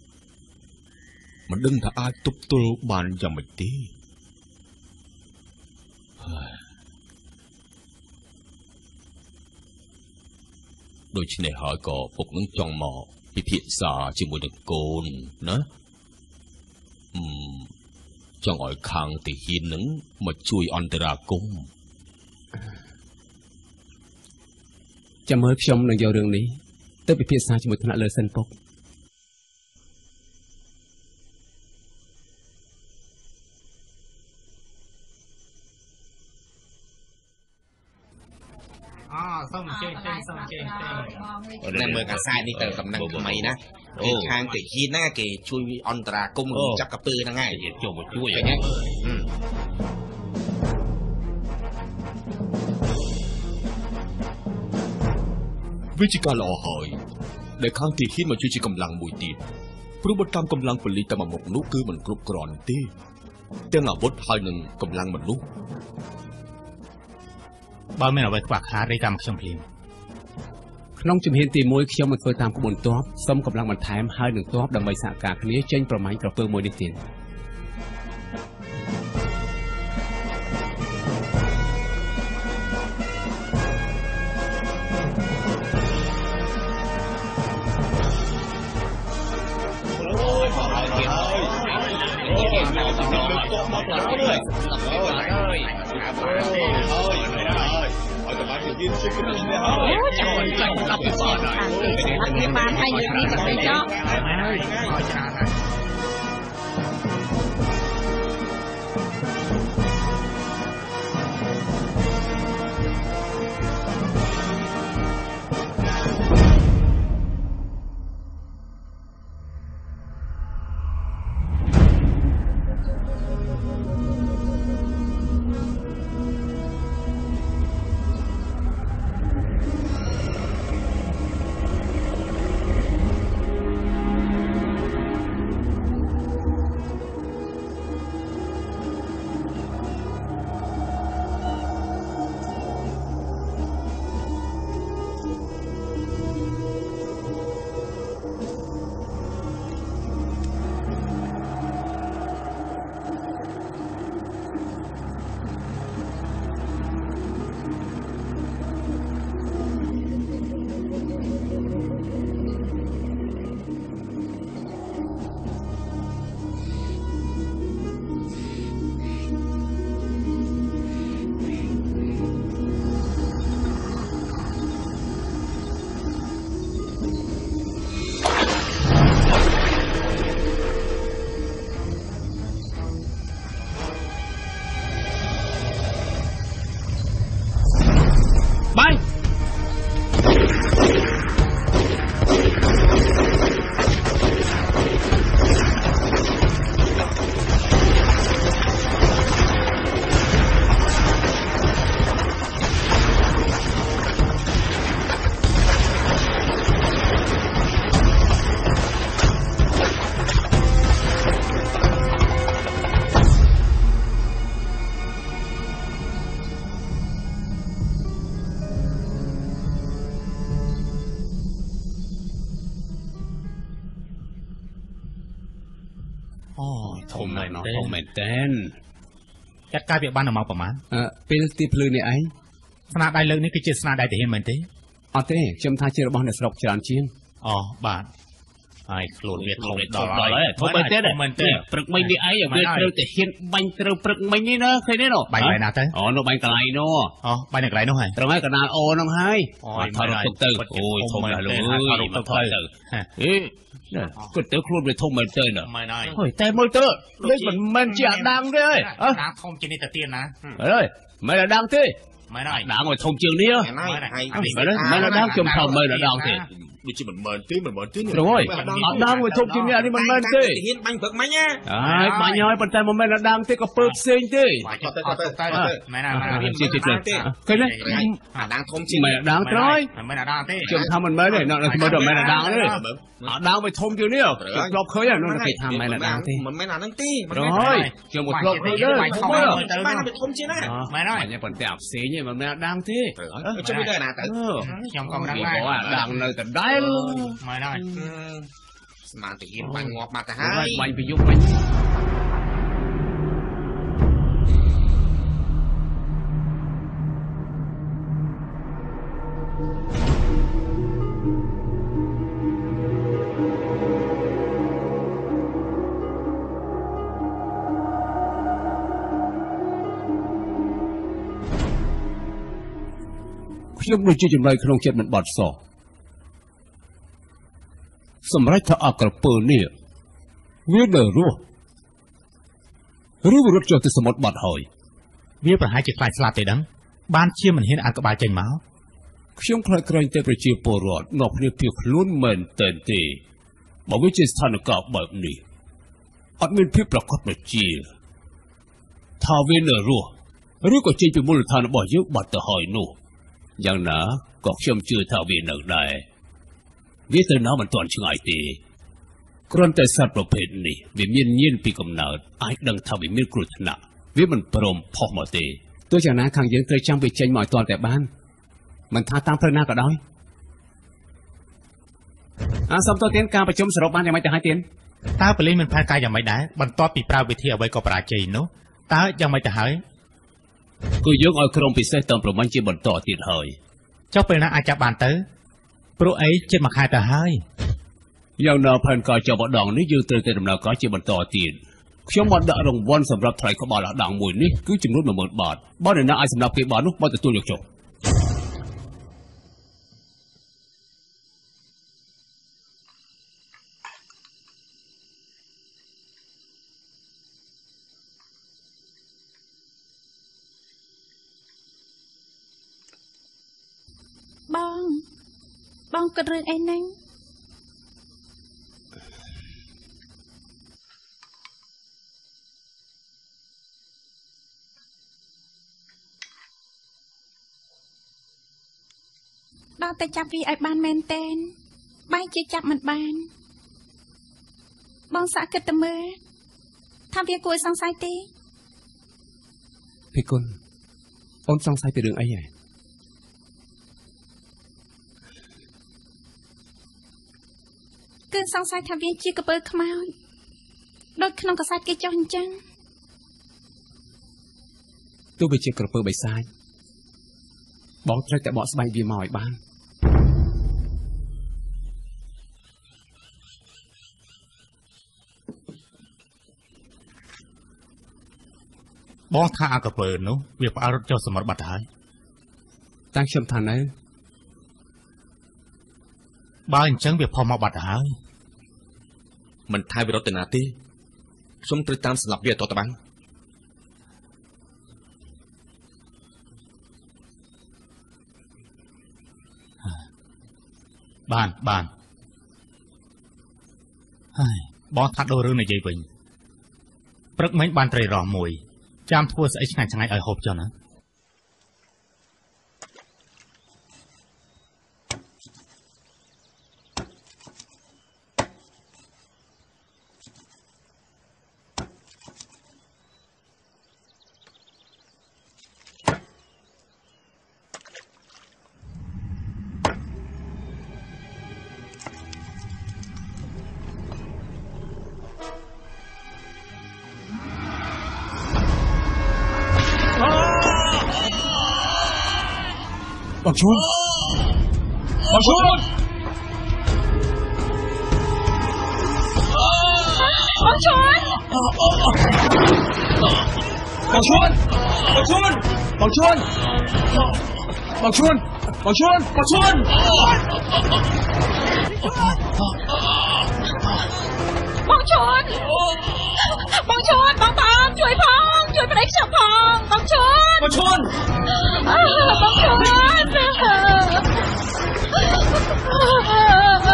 មិនដឹងថាអាចទប់ទល់បានយ៉ាងម៉េចទេដូច្នេះហើយក៏ពុកនឹងចង់មកពិភាក្សាជាមួយនឹងកូនណាអឺចង់ឲ្យខាងទាហាននឹងមកជួយអន្តរាគមន៍ចាំមើលខ្ញុំនឹងយករឿងនេះទៅពិភាក្សាជាមួយថ្នាក់លើសិនពុកសូមអញ្ជើញចេញសូមអញ្ជើញចេញតែមើលកាសែតនេះទៅកំណឹងថ្មីណាគេខាងទាហានហ្នឹងគេជួយអន្តរាគមន៍ចាប់កពើហ្នឹងហើយចូលមកជួយហ្នឹងវិជាការល្អហើយដែលខាងទាហានមកជួយជាកម្លាំងមួយទៀតព្រោះបើតាមកម្លាំងប៉ូលីសតែមួយមុខនោះគឺមិនគ្រប់គ្រាន់ទេទាំងអាវុធហើយនឹងកម្លាំងមនុស្សបើមានអ្វីខ្វះខាតរីតាមខ្ញុំភ្លាមក្នុងជំហានទីមួយខ្ញុំមកធ្វើតាមក្បួនទ័ពសុំកម្លាំងបន្ថែមហើយនឹងទ័ពដើម្បីសហការគ្នាចេញប្រមាញ់ក្រពើមួយនេះទៀតបានហើយយើងនេះក៏ទៅចោលធំមែនធំមែនតែនចាត់ការវាបានដល់ម៉ោងប្រហែលអឺពេលទីភ្លឺនេះឯងស្នាដៃលើកនេះគឺជាស្នាដៃទាហានមែនទេអត់ទេខ្ញុំថាជារបស់អ្នកស្រុកច្រើនជាងអូបាទហើយខ្លួនវាធំដល់ហើយធំមែនទេមែនទេព្រឹកមិញនេះឯងវាត្រូវទាហានបាញ់ត្រូវព្រឹកមិញនេះណាឃើញទេណូបាញ់កន្លែងណាទៅអូនោះបាញ់កន្លែងនោះអូបាញ់នៅកន្លែងនោះហើយត្រូវហើយកណ្ដាលអូនោះហើយថតទុកទៅអូយធំណាស់លោកអើយថតទៅអេគាត់ទៅខ្លួនវាធំមែនទេណាមែនហើយអូយតែមើលទៅនេះមិនមែនជាអាដាងទេអើយអាដាងធំជាងនេះទៅទៀតណាអើយមិនអាដាងទេមែនហើយដាងឲ្យធំជាងនេះហើយហើយមិនមិនអាដាងខ្ញុំថតមើលអាដាងទេដដូចជាមិនមែនទេមិនមែនទេ rồi ở đang ngồi thùng chim này đi mình men thế ហ៊ានបាញ់ព្រឹកមិញណា ai bà nhoi bàn tay mà men là đang thế có pớp xinh thế ទៅទៅទៅមែនណាមែនណា chị chị chị cái này អាដាងធំជាង mày là đang thôi មែនណាដល់ទេ trường tham mình mới này nó là mới được mày là đang đấy ở đang phải thùng kiểu này lọc khơi à nó là phải tham mày là đang thế មិនមែនអាហ្នឹងទេ rồi trường một lọc khơi đấy không biết បានទៅធំជាងណា mày nói mày bàn tay áp xí như mà mày là đang thế ចុះវាទៅណាទៅខ្ញុំក៏មិនដឹង đang ដែរ có đang nơi tận đáy luôn មែនហើយស្មានតែហ៊ានបាញ់ងាប់បាត់ទៅហើយ mày bị giúp mày ខ្ញុំដូចជាចំណុចក្នុងចិត្តមិនបាត់សោះសម្រាប់ថាអក្រពើនេះវានៅរស់ឬរត់ចុះទៅសមុទ្របាត់ហើយវាប្រហែលជាខ្លាចស្លាប់ទេដឹងបានជាមិនហ៊ានអាចក្បាលចេញមកខ្ញុំខ្លាចក្រែងតែប្រជាពលរដ្ឋនាំគ្នាភៀសខ្លួនមែនតែនទេបើវាជាស្ថានភាពបែបនេះអត់មានភាពប្រកបប្រជាថាវានៅរស់ឬក៏ចេញពីមូលដ្ឋានរបស់យើងបាត់ទៅហើយនោះយ៉ាងណាក៏ខ្ញុំជឿថាវានៅដែរវាទៅណាមិនទាន់ឆ្ងាយទេគ្រាន់តែសត្វប្រភេទនេះវាមានញៀនពីកំណើតអាចដឹងថាវាមានគ្រោះថ្នាក់វាមិនព្រមផុសមកទេទោះយ៉ាងណាខាងយើងត្រូវចាំវាចេញមកឲ្យទាល់តែបានមិនថាតាមផ្លូវណាក៏ដោយអាសូមតើទៀនការប្រជុំសរុបបានយ៉ាងម៉េចទៅហើយទៀនតើប៉ូលីសមានផែនការយ៉ាងម៉េចដែរបន្ទាប់ពីប្រើវិធីអ្វីក៏បរាជ័យនោះតើយ៉ាងម៉េចទៅហើយគឺយើងឲ្យក្រុមពិសេសតាមប្រមាញ់ជាបន្តទៀតហើយចុះពេលណាអាចចាប់បានទៅព្រោះអីជិតមួយខែទៅហើយយ៉ាងណាផែនការចាប់អាដាងនេះយើងត្រូវតែដំណើរការជាបន្តទៀតខ្ញុំបានដាក់រង្វាន់សម្រាប់ថ្លៃក្បាលអាដាងមួយនេះគឺចំនួន một nghìn បាតបើអ្នកណាអាចសម្រាប់គេបាននោះបើទទួលយកចុះបងបងគិតរឿងអីហ្នឹងដល់តែចាប់វាឲ្យបានមែនតែនបែរជាចាប់មិនបានបងសាក់គិតទៅមើលថាវាគួរសង្ស័យទេពីគុណអូនសង្ស័យពីរឿងអីហ៎គឺសង្ស័យថាវាជាកពើខ្មោចដូចក្នុងកាសែតគេចុះអញ្ចឹងទោះបីជាក្រពើបិសាចបងត្រូវតែបកស្បែកវាមកឲ្យបានបងថាអាក្រពើនោះវាផ្អើលរត់ចុះសមុទ្របាត់ទៅហើយតែខ្ញុំថានៅបើអញ្ចឹងវាផុសមកបាត់ទៅហើយមិនថាវិរតទៅណាទេខ្ញុំត្រូវតាមស្លាប់វាឲ្យតតបានបានបានហើយបងថាដូររឿងនិយាយវិញព្រឹកមិញបានត្រីរ៉ស់មួយចាំធ្វើស្អីឆ្ងាញ់ឆ្ងាញ់ឲ្យហូបចុះណាបងជួនបងជួនបងជួនបងជួនបងជួនបងជួនបងជួនបងជួនបងជួនបងជួនបងជួនបងបងជួយផងជួយប្តីខ្ញុំផងបងជួនបងជួនបងជួន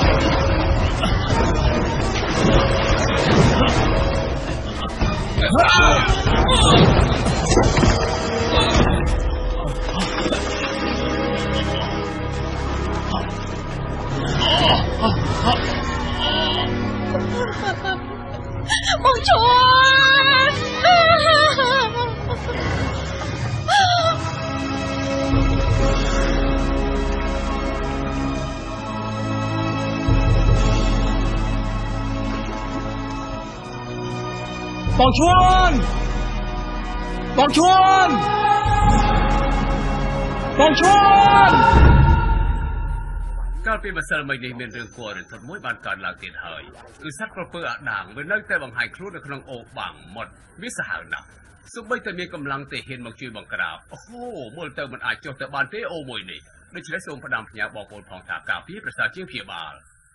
បងជួនបងជួនបងជួនបងជួនកាលពីម្សិលមិញនេះមានរឿងគួររន្ធត់មួយបានកើតឡើងទៀតហើយគឺសត្វក្រពើអាដាងវានៅតែបង្ហាញខ្លួននៅក្នុងអូរបាំងមុតវាសាហាវណាស់សូម្បីតែមានកម្លាំងទេហ៊ានមកជួយបង្ក្រាបអូហូមើលទៅមិនអាចចុះទៅបានទេអូមួយនេះដូច្នេះសូមផ្ដាំផ្ញើបងប្អូនផងថាការពារប្រសើរជាងព្យាបាល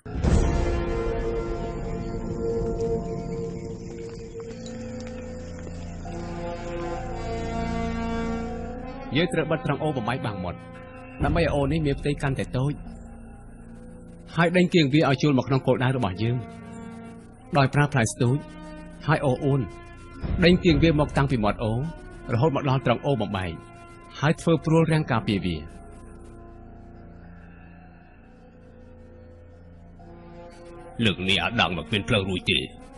យើងត្រូវបិទត្រង់អូបំបីបាំងមុតដើម្បីឲ្យអូនេះមានផ្ទៃកាន់តែតូចហើយដេញគៀងវាឲ្យចូលមកក្នុងគោលដៅរបស់យើងដោយប្រើផ្លែស្ទូចហើយអូអ៊ូនដេញគៀងវាមកតាំងពីមាត់អូរហូតមកដល់ត្រង់អូបំបីហើយធ្វើព្រួលរាំងការពារវាលើកនេះអាដាំងមកមានផ្លូវរួចទេ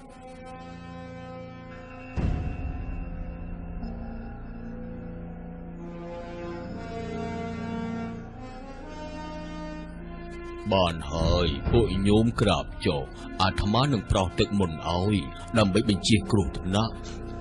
បានហើយពួកញោមក្រាបចុះអាត្មានឹងប្រោសទឹកមុនឲ្យដើម្បីបញ្ជាគ្រោះថ្នាក់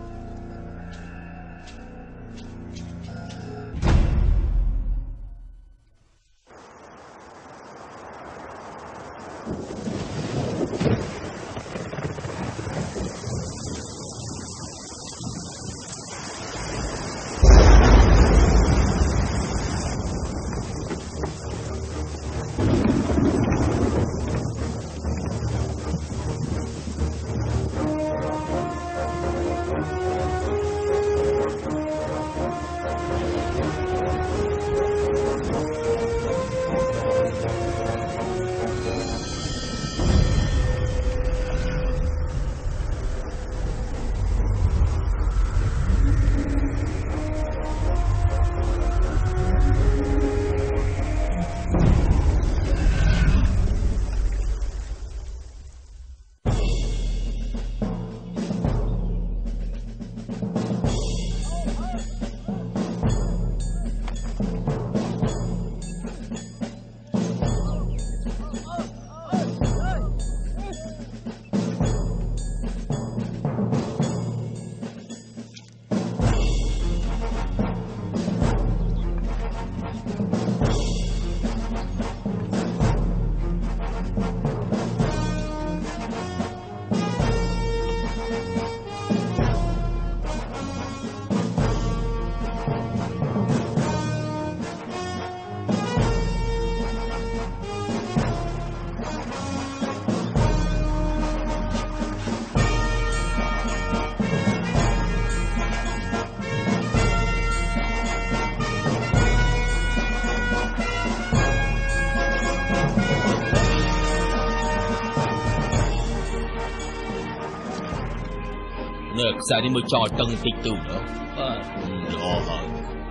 ខ្សែនេះមើលចោលតឹងតិចទូណាបាទល្អហើយ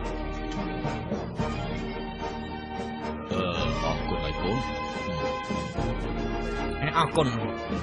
អឺអរគុណហើយកូនអរគុណ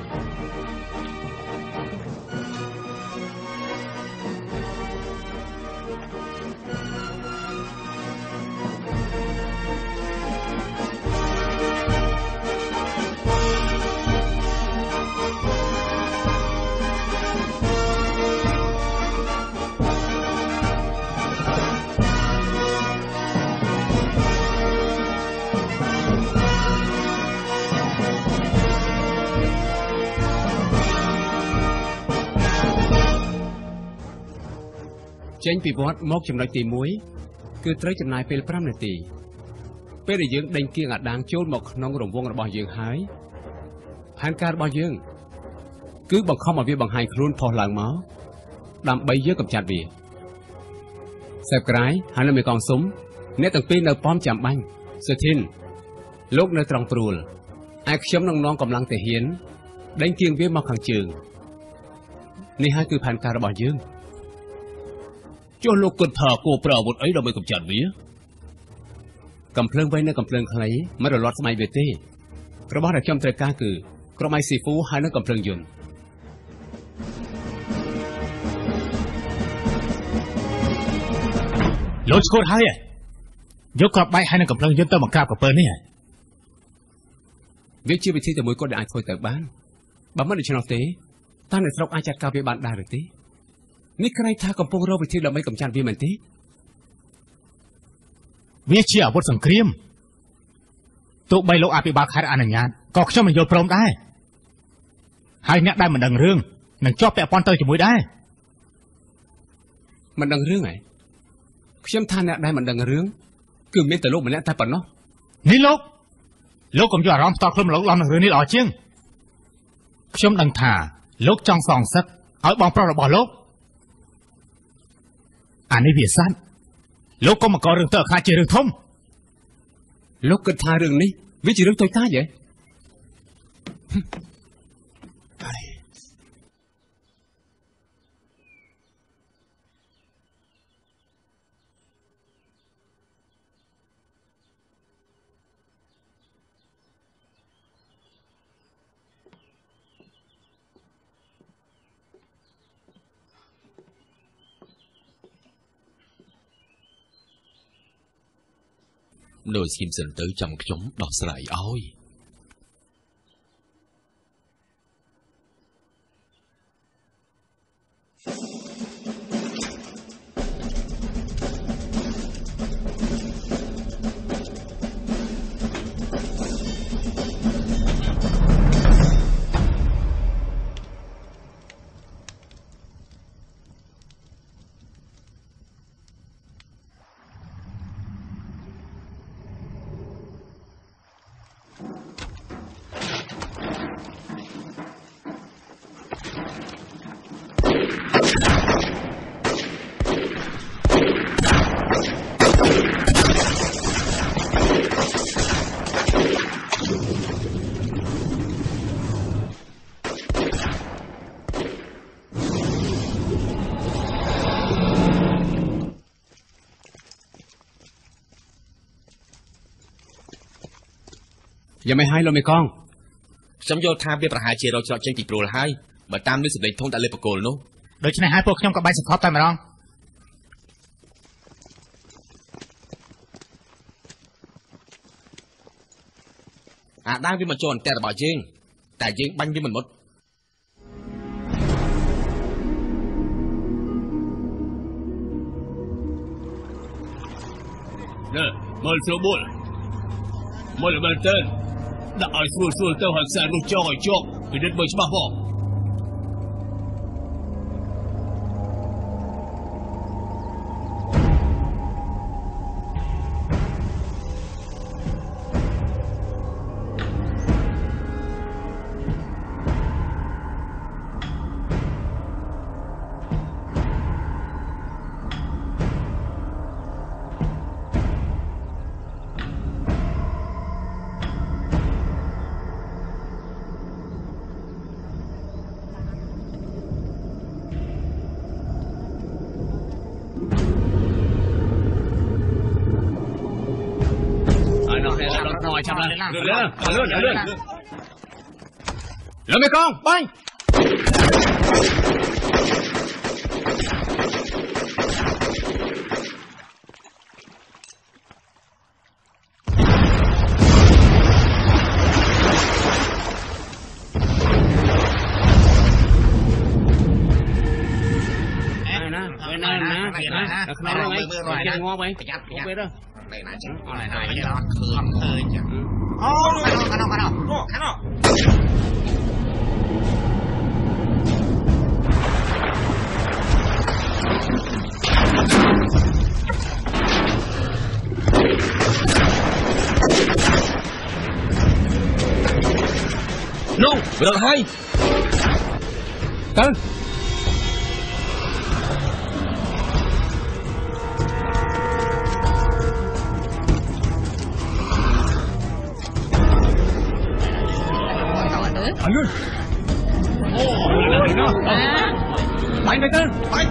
ចេញពីវត្តមកចំណុចទីមួយគឺត្រូវចំណាយពេល5នាទីពេលដែលយើងដេញគៀងអាដាងចូលមកក្នុងរង្វង់របស់យើងហើយផែនការរបស់យើងគឺបង្ខំឲ្យវាបង្ហាញខ្លួនផុសឡើងមកដើម្បីយើងកម្ចាត់វាសេបក្រៃហើយនៅមេកងសុំអ្នកទាំងពីរនៅប៉មចាំបាញ់សុធីនលោកនៅត្រង់ព្រួល aiខ្ញុំនឹងនាំកម្លាំងទាហានដេញគៀងវាមកខាងជើងនេះហើយគឺផែនការរបស់យើងចុះលោកគិតថាគួរប្រើអាវុធអីដើម្បីកម្ចាត់វាកំភ្លើងវែងនិងកំភ្លើងខ្លីមិនរលត់ស្បែកវាទេរបស់ដែលខ្ញុំត្រូវការគឺក្រុមអៃស៊ីហ្វូហើយនិងកំភ្លើងយន្តលោកស្គតហើយយកក្របបែកហើយនឹងកំភ្លើងយន្តទៅបង្ក្រាបកំពើនេះវាជាវិធីតែមួយគាត់ដែលអាចធ្វើទៅបានបើមិនដូច្នោះទេតើអ្នកស្រុកអាចចាត់ការវាបានដែរឬទេនេះក្រែងថាកំពុងរកវិធីដើម្បីកម្ចាត់វាមែនទេវាជាអាវុធសង្គ្រាមទោះបីលោកអភិបាលខេត្តអនុញ្ញាតក៏ខ្ញុំមិនយល់ព្រមដែរហើយអ្នកដែលមិនដឹងរឿងនឹងជាប់ពាក់ព័ន្ធទៅជាមួយដែរមិនដឹងរឿងហ៎ខ្ញុំថាអ្នកដែលមិនដឹងរឿងគឺមានតែលោកម្នាក់តែប៉ុណ្ណោះនេះលោកលោកកុំយកអារម្មណ៍ផ្ទាល់ខ្លួនមកលោកឡំនឹងរឿងនេះល្អជាងខ្ញុំដឹងថាលោកចង់សងសឹកឲ្យបងប្រុសរបស់លោកអានេះវាសត្វលោកកុំមកករឿងទៅខ្លាចជារឿងធំលោកគិតថារឿងនេះវាជារឿងតូចតាចហ៎ដោយស្គីមសិនទៅចាំខ្ញុំដោះស្រាយឲ្យយ៉ាងម៉េចហើយលោកមេកងខ្ញុំយល់ថាវាប្រហែលជារកច្រកចេញពីព្រួលហើយបើតាមនេះសម្លេងធំតែលើបកគោលនោះដូច្នេះហើយពួកខ្ញុំក៏បាច់សង្កត់តែម្ដងអាដាវវាមកចូលអន្ទាក់របស់យើងតែយើងបាញ់វាមិនមុតណែមើលស្រួលមើលមើលទៅដាក់ឲ្យស្រួលស្រួលទៅហើយខ្សែនោះចងឲ្យជាប់ពិនិត្យមើលច្បាស់ផងចាំឡើងឡើងលឿនលឿនលឿនលោកមេកងបាញ់ណាពេលណាណាពេលណាខ្នងហ្នឹងគេងប់ហីប្រយ័ត្នប្រយ័ត្នពេលទៅđây này chứ con này này cái đó khơi khơi chứ ô khăn không khăn không khăn không no được hay tới Anh ơi. Mạnh này tên. Mạnh.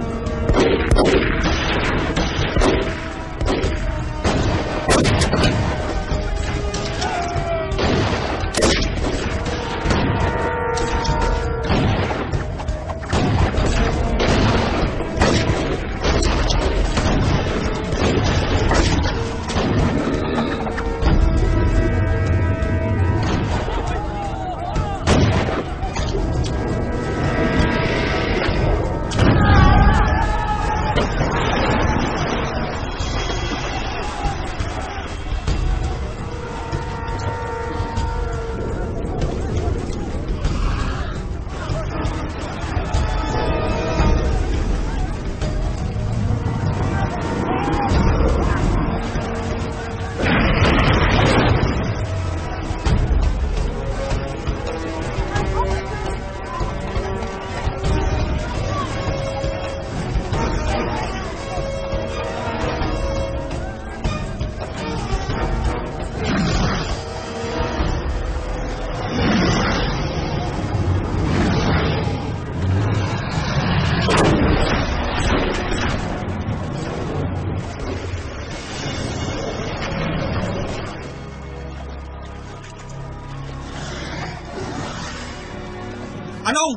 Anh ông.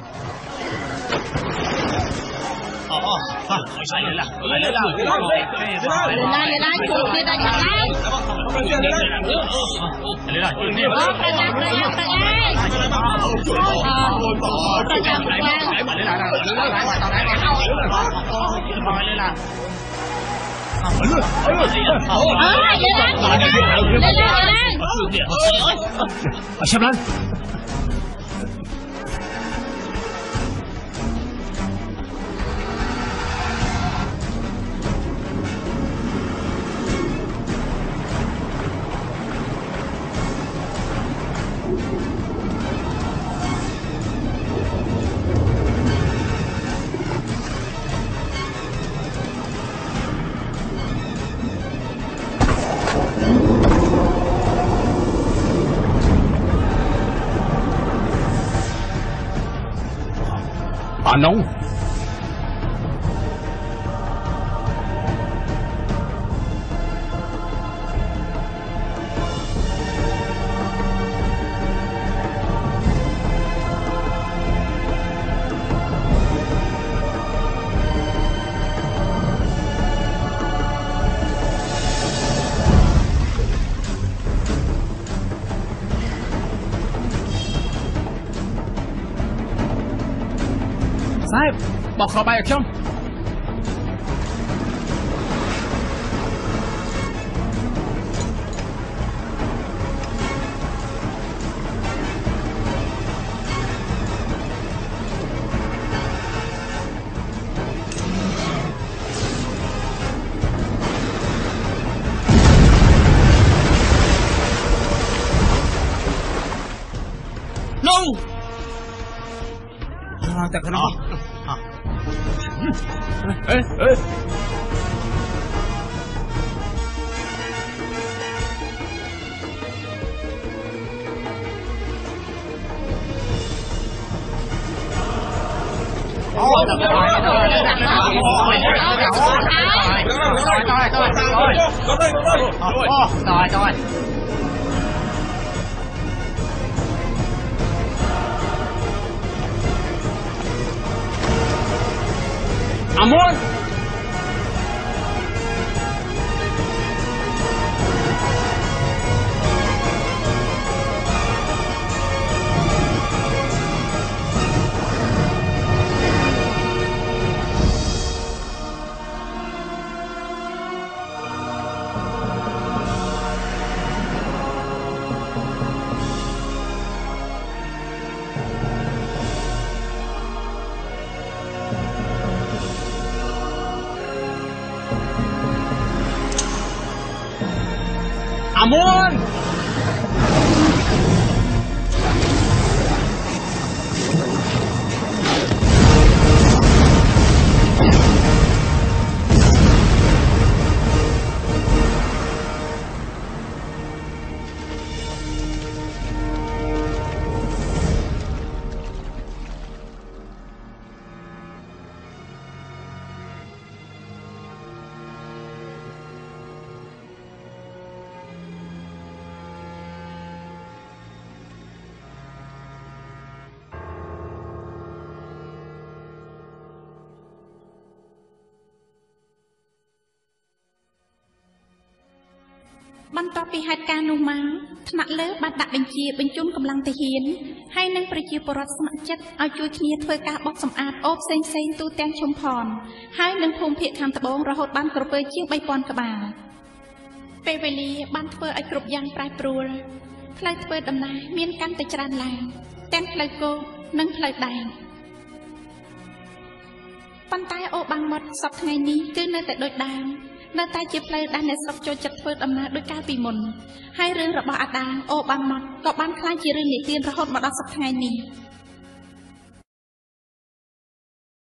Ờ, ờ, sai lại là, lại là, Lên lên lên, chuột đi đây thằng ai. lên là, Ờ, ta nhặt, ta nhặt, ta ai. Ờ, ta nhặt qua. lên là, lên là. Ờ, lên lên, lên lên, lên lên. Xem lên. Anh ông. Sahib, bọc kho bay ở không? No. À, tại cái nó. Ê, ê. Rồi, rồi. Amun. Amun. បន្ទាប់ពីហេតុការណ៍នោះមកថ្នាក់លើបានដាក់បញ្ជាបញ្ជូនកម្លាំងទាហានហើយនិងប្រជាពលរដ្ឋស្ម័គ្រចិត្តឲ្យជួយគ្នាធ្វើការបោសសម្អាតអូបផ្សេងផ្សេងទូទាំងឈុំផនហើយនិងភូមិភាគខាងត្បូងរហូតបានក្រពើជាងបីពាន់ក្បាលពេលវេលាបានធ្វើឲ្យគ្រប់យ៉ាងប្រែប្រួលផ្លូវធ្វើដំណើរមានកាន់តែច្រើនឡើងទាំងផ្លូវគោកនិងផ្លូវដែកប៉ុន្តែអូបាំងមាត់សប្តាហ៍ថ្ងៃនេះគឺនៅតែដូចដើមនៅតែជាផ្លូវដែលអ្នកស្រុកចូលចិត្តធ្វើដំណើរដោយកាលពីមុនហើយរឿងរបស់អាដាអូបាំងមាត់ក៏បានក្លាយជារឿងនិទានរហូតមកដល់សប្តាហ៍ថ្ងៃនេះ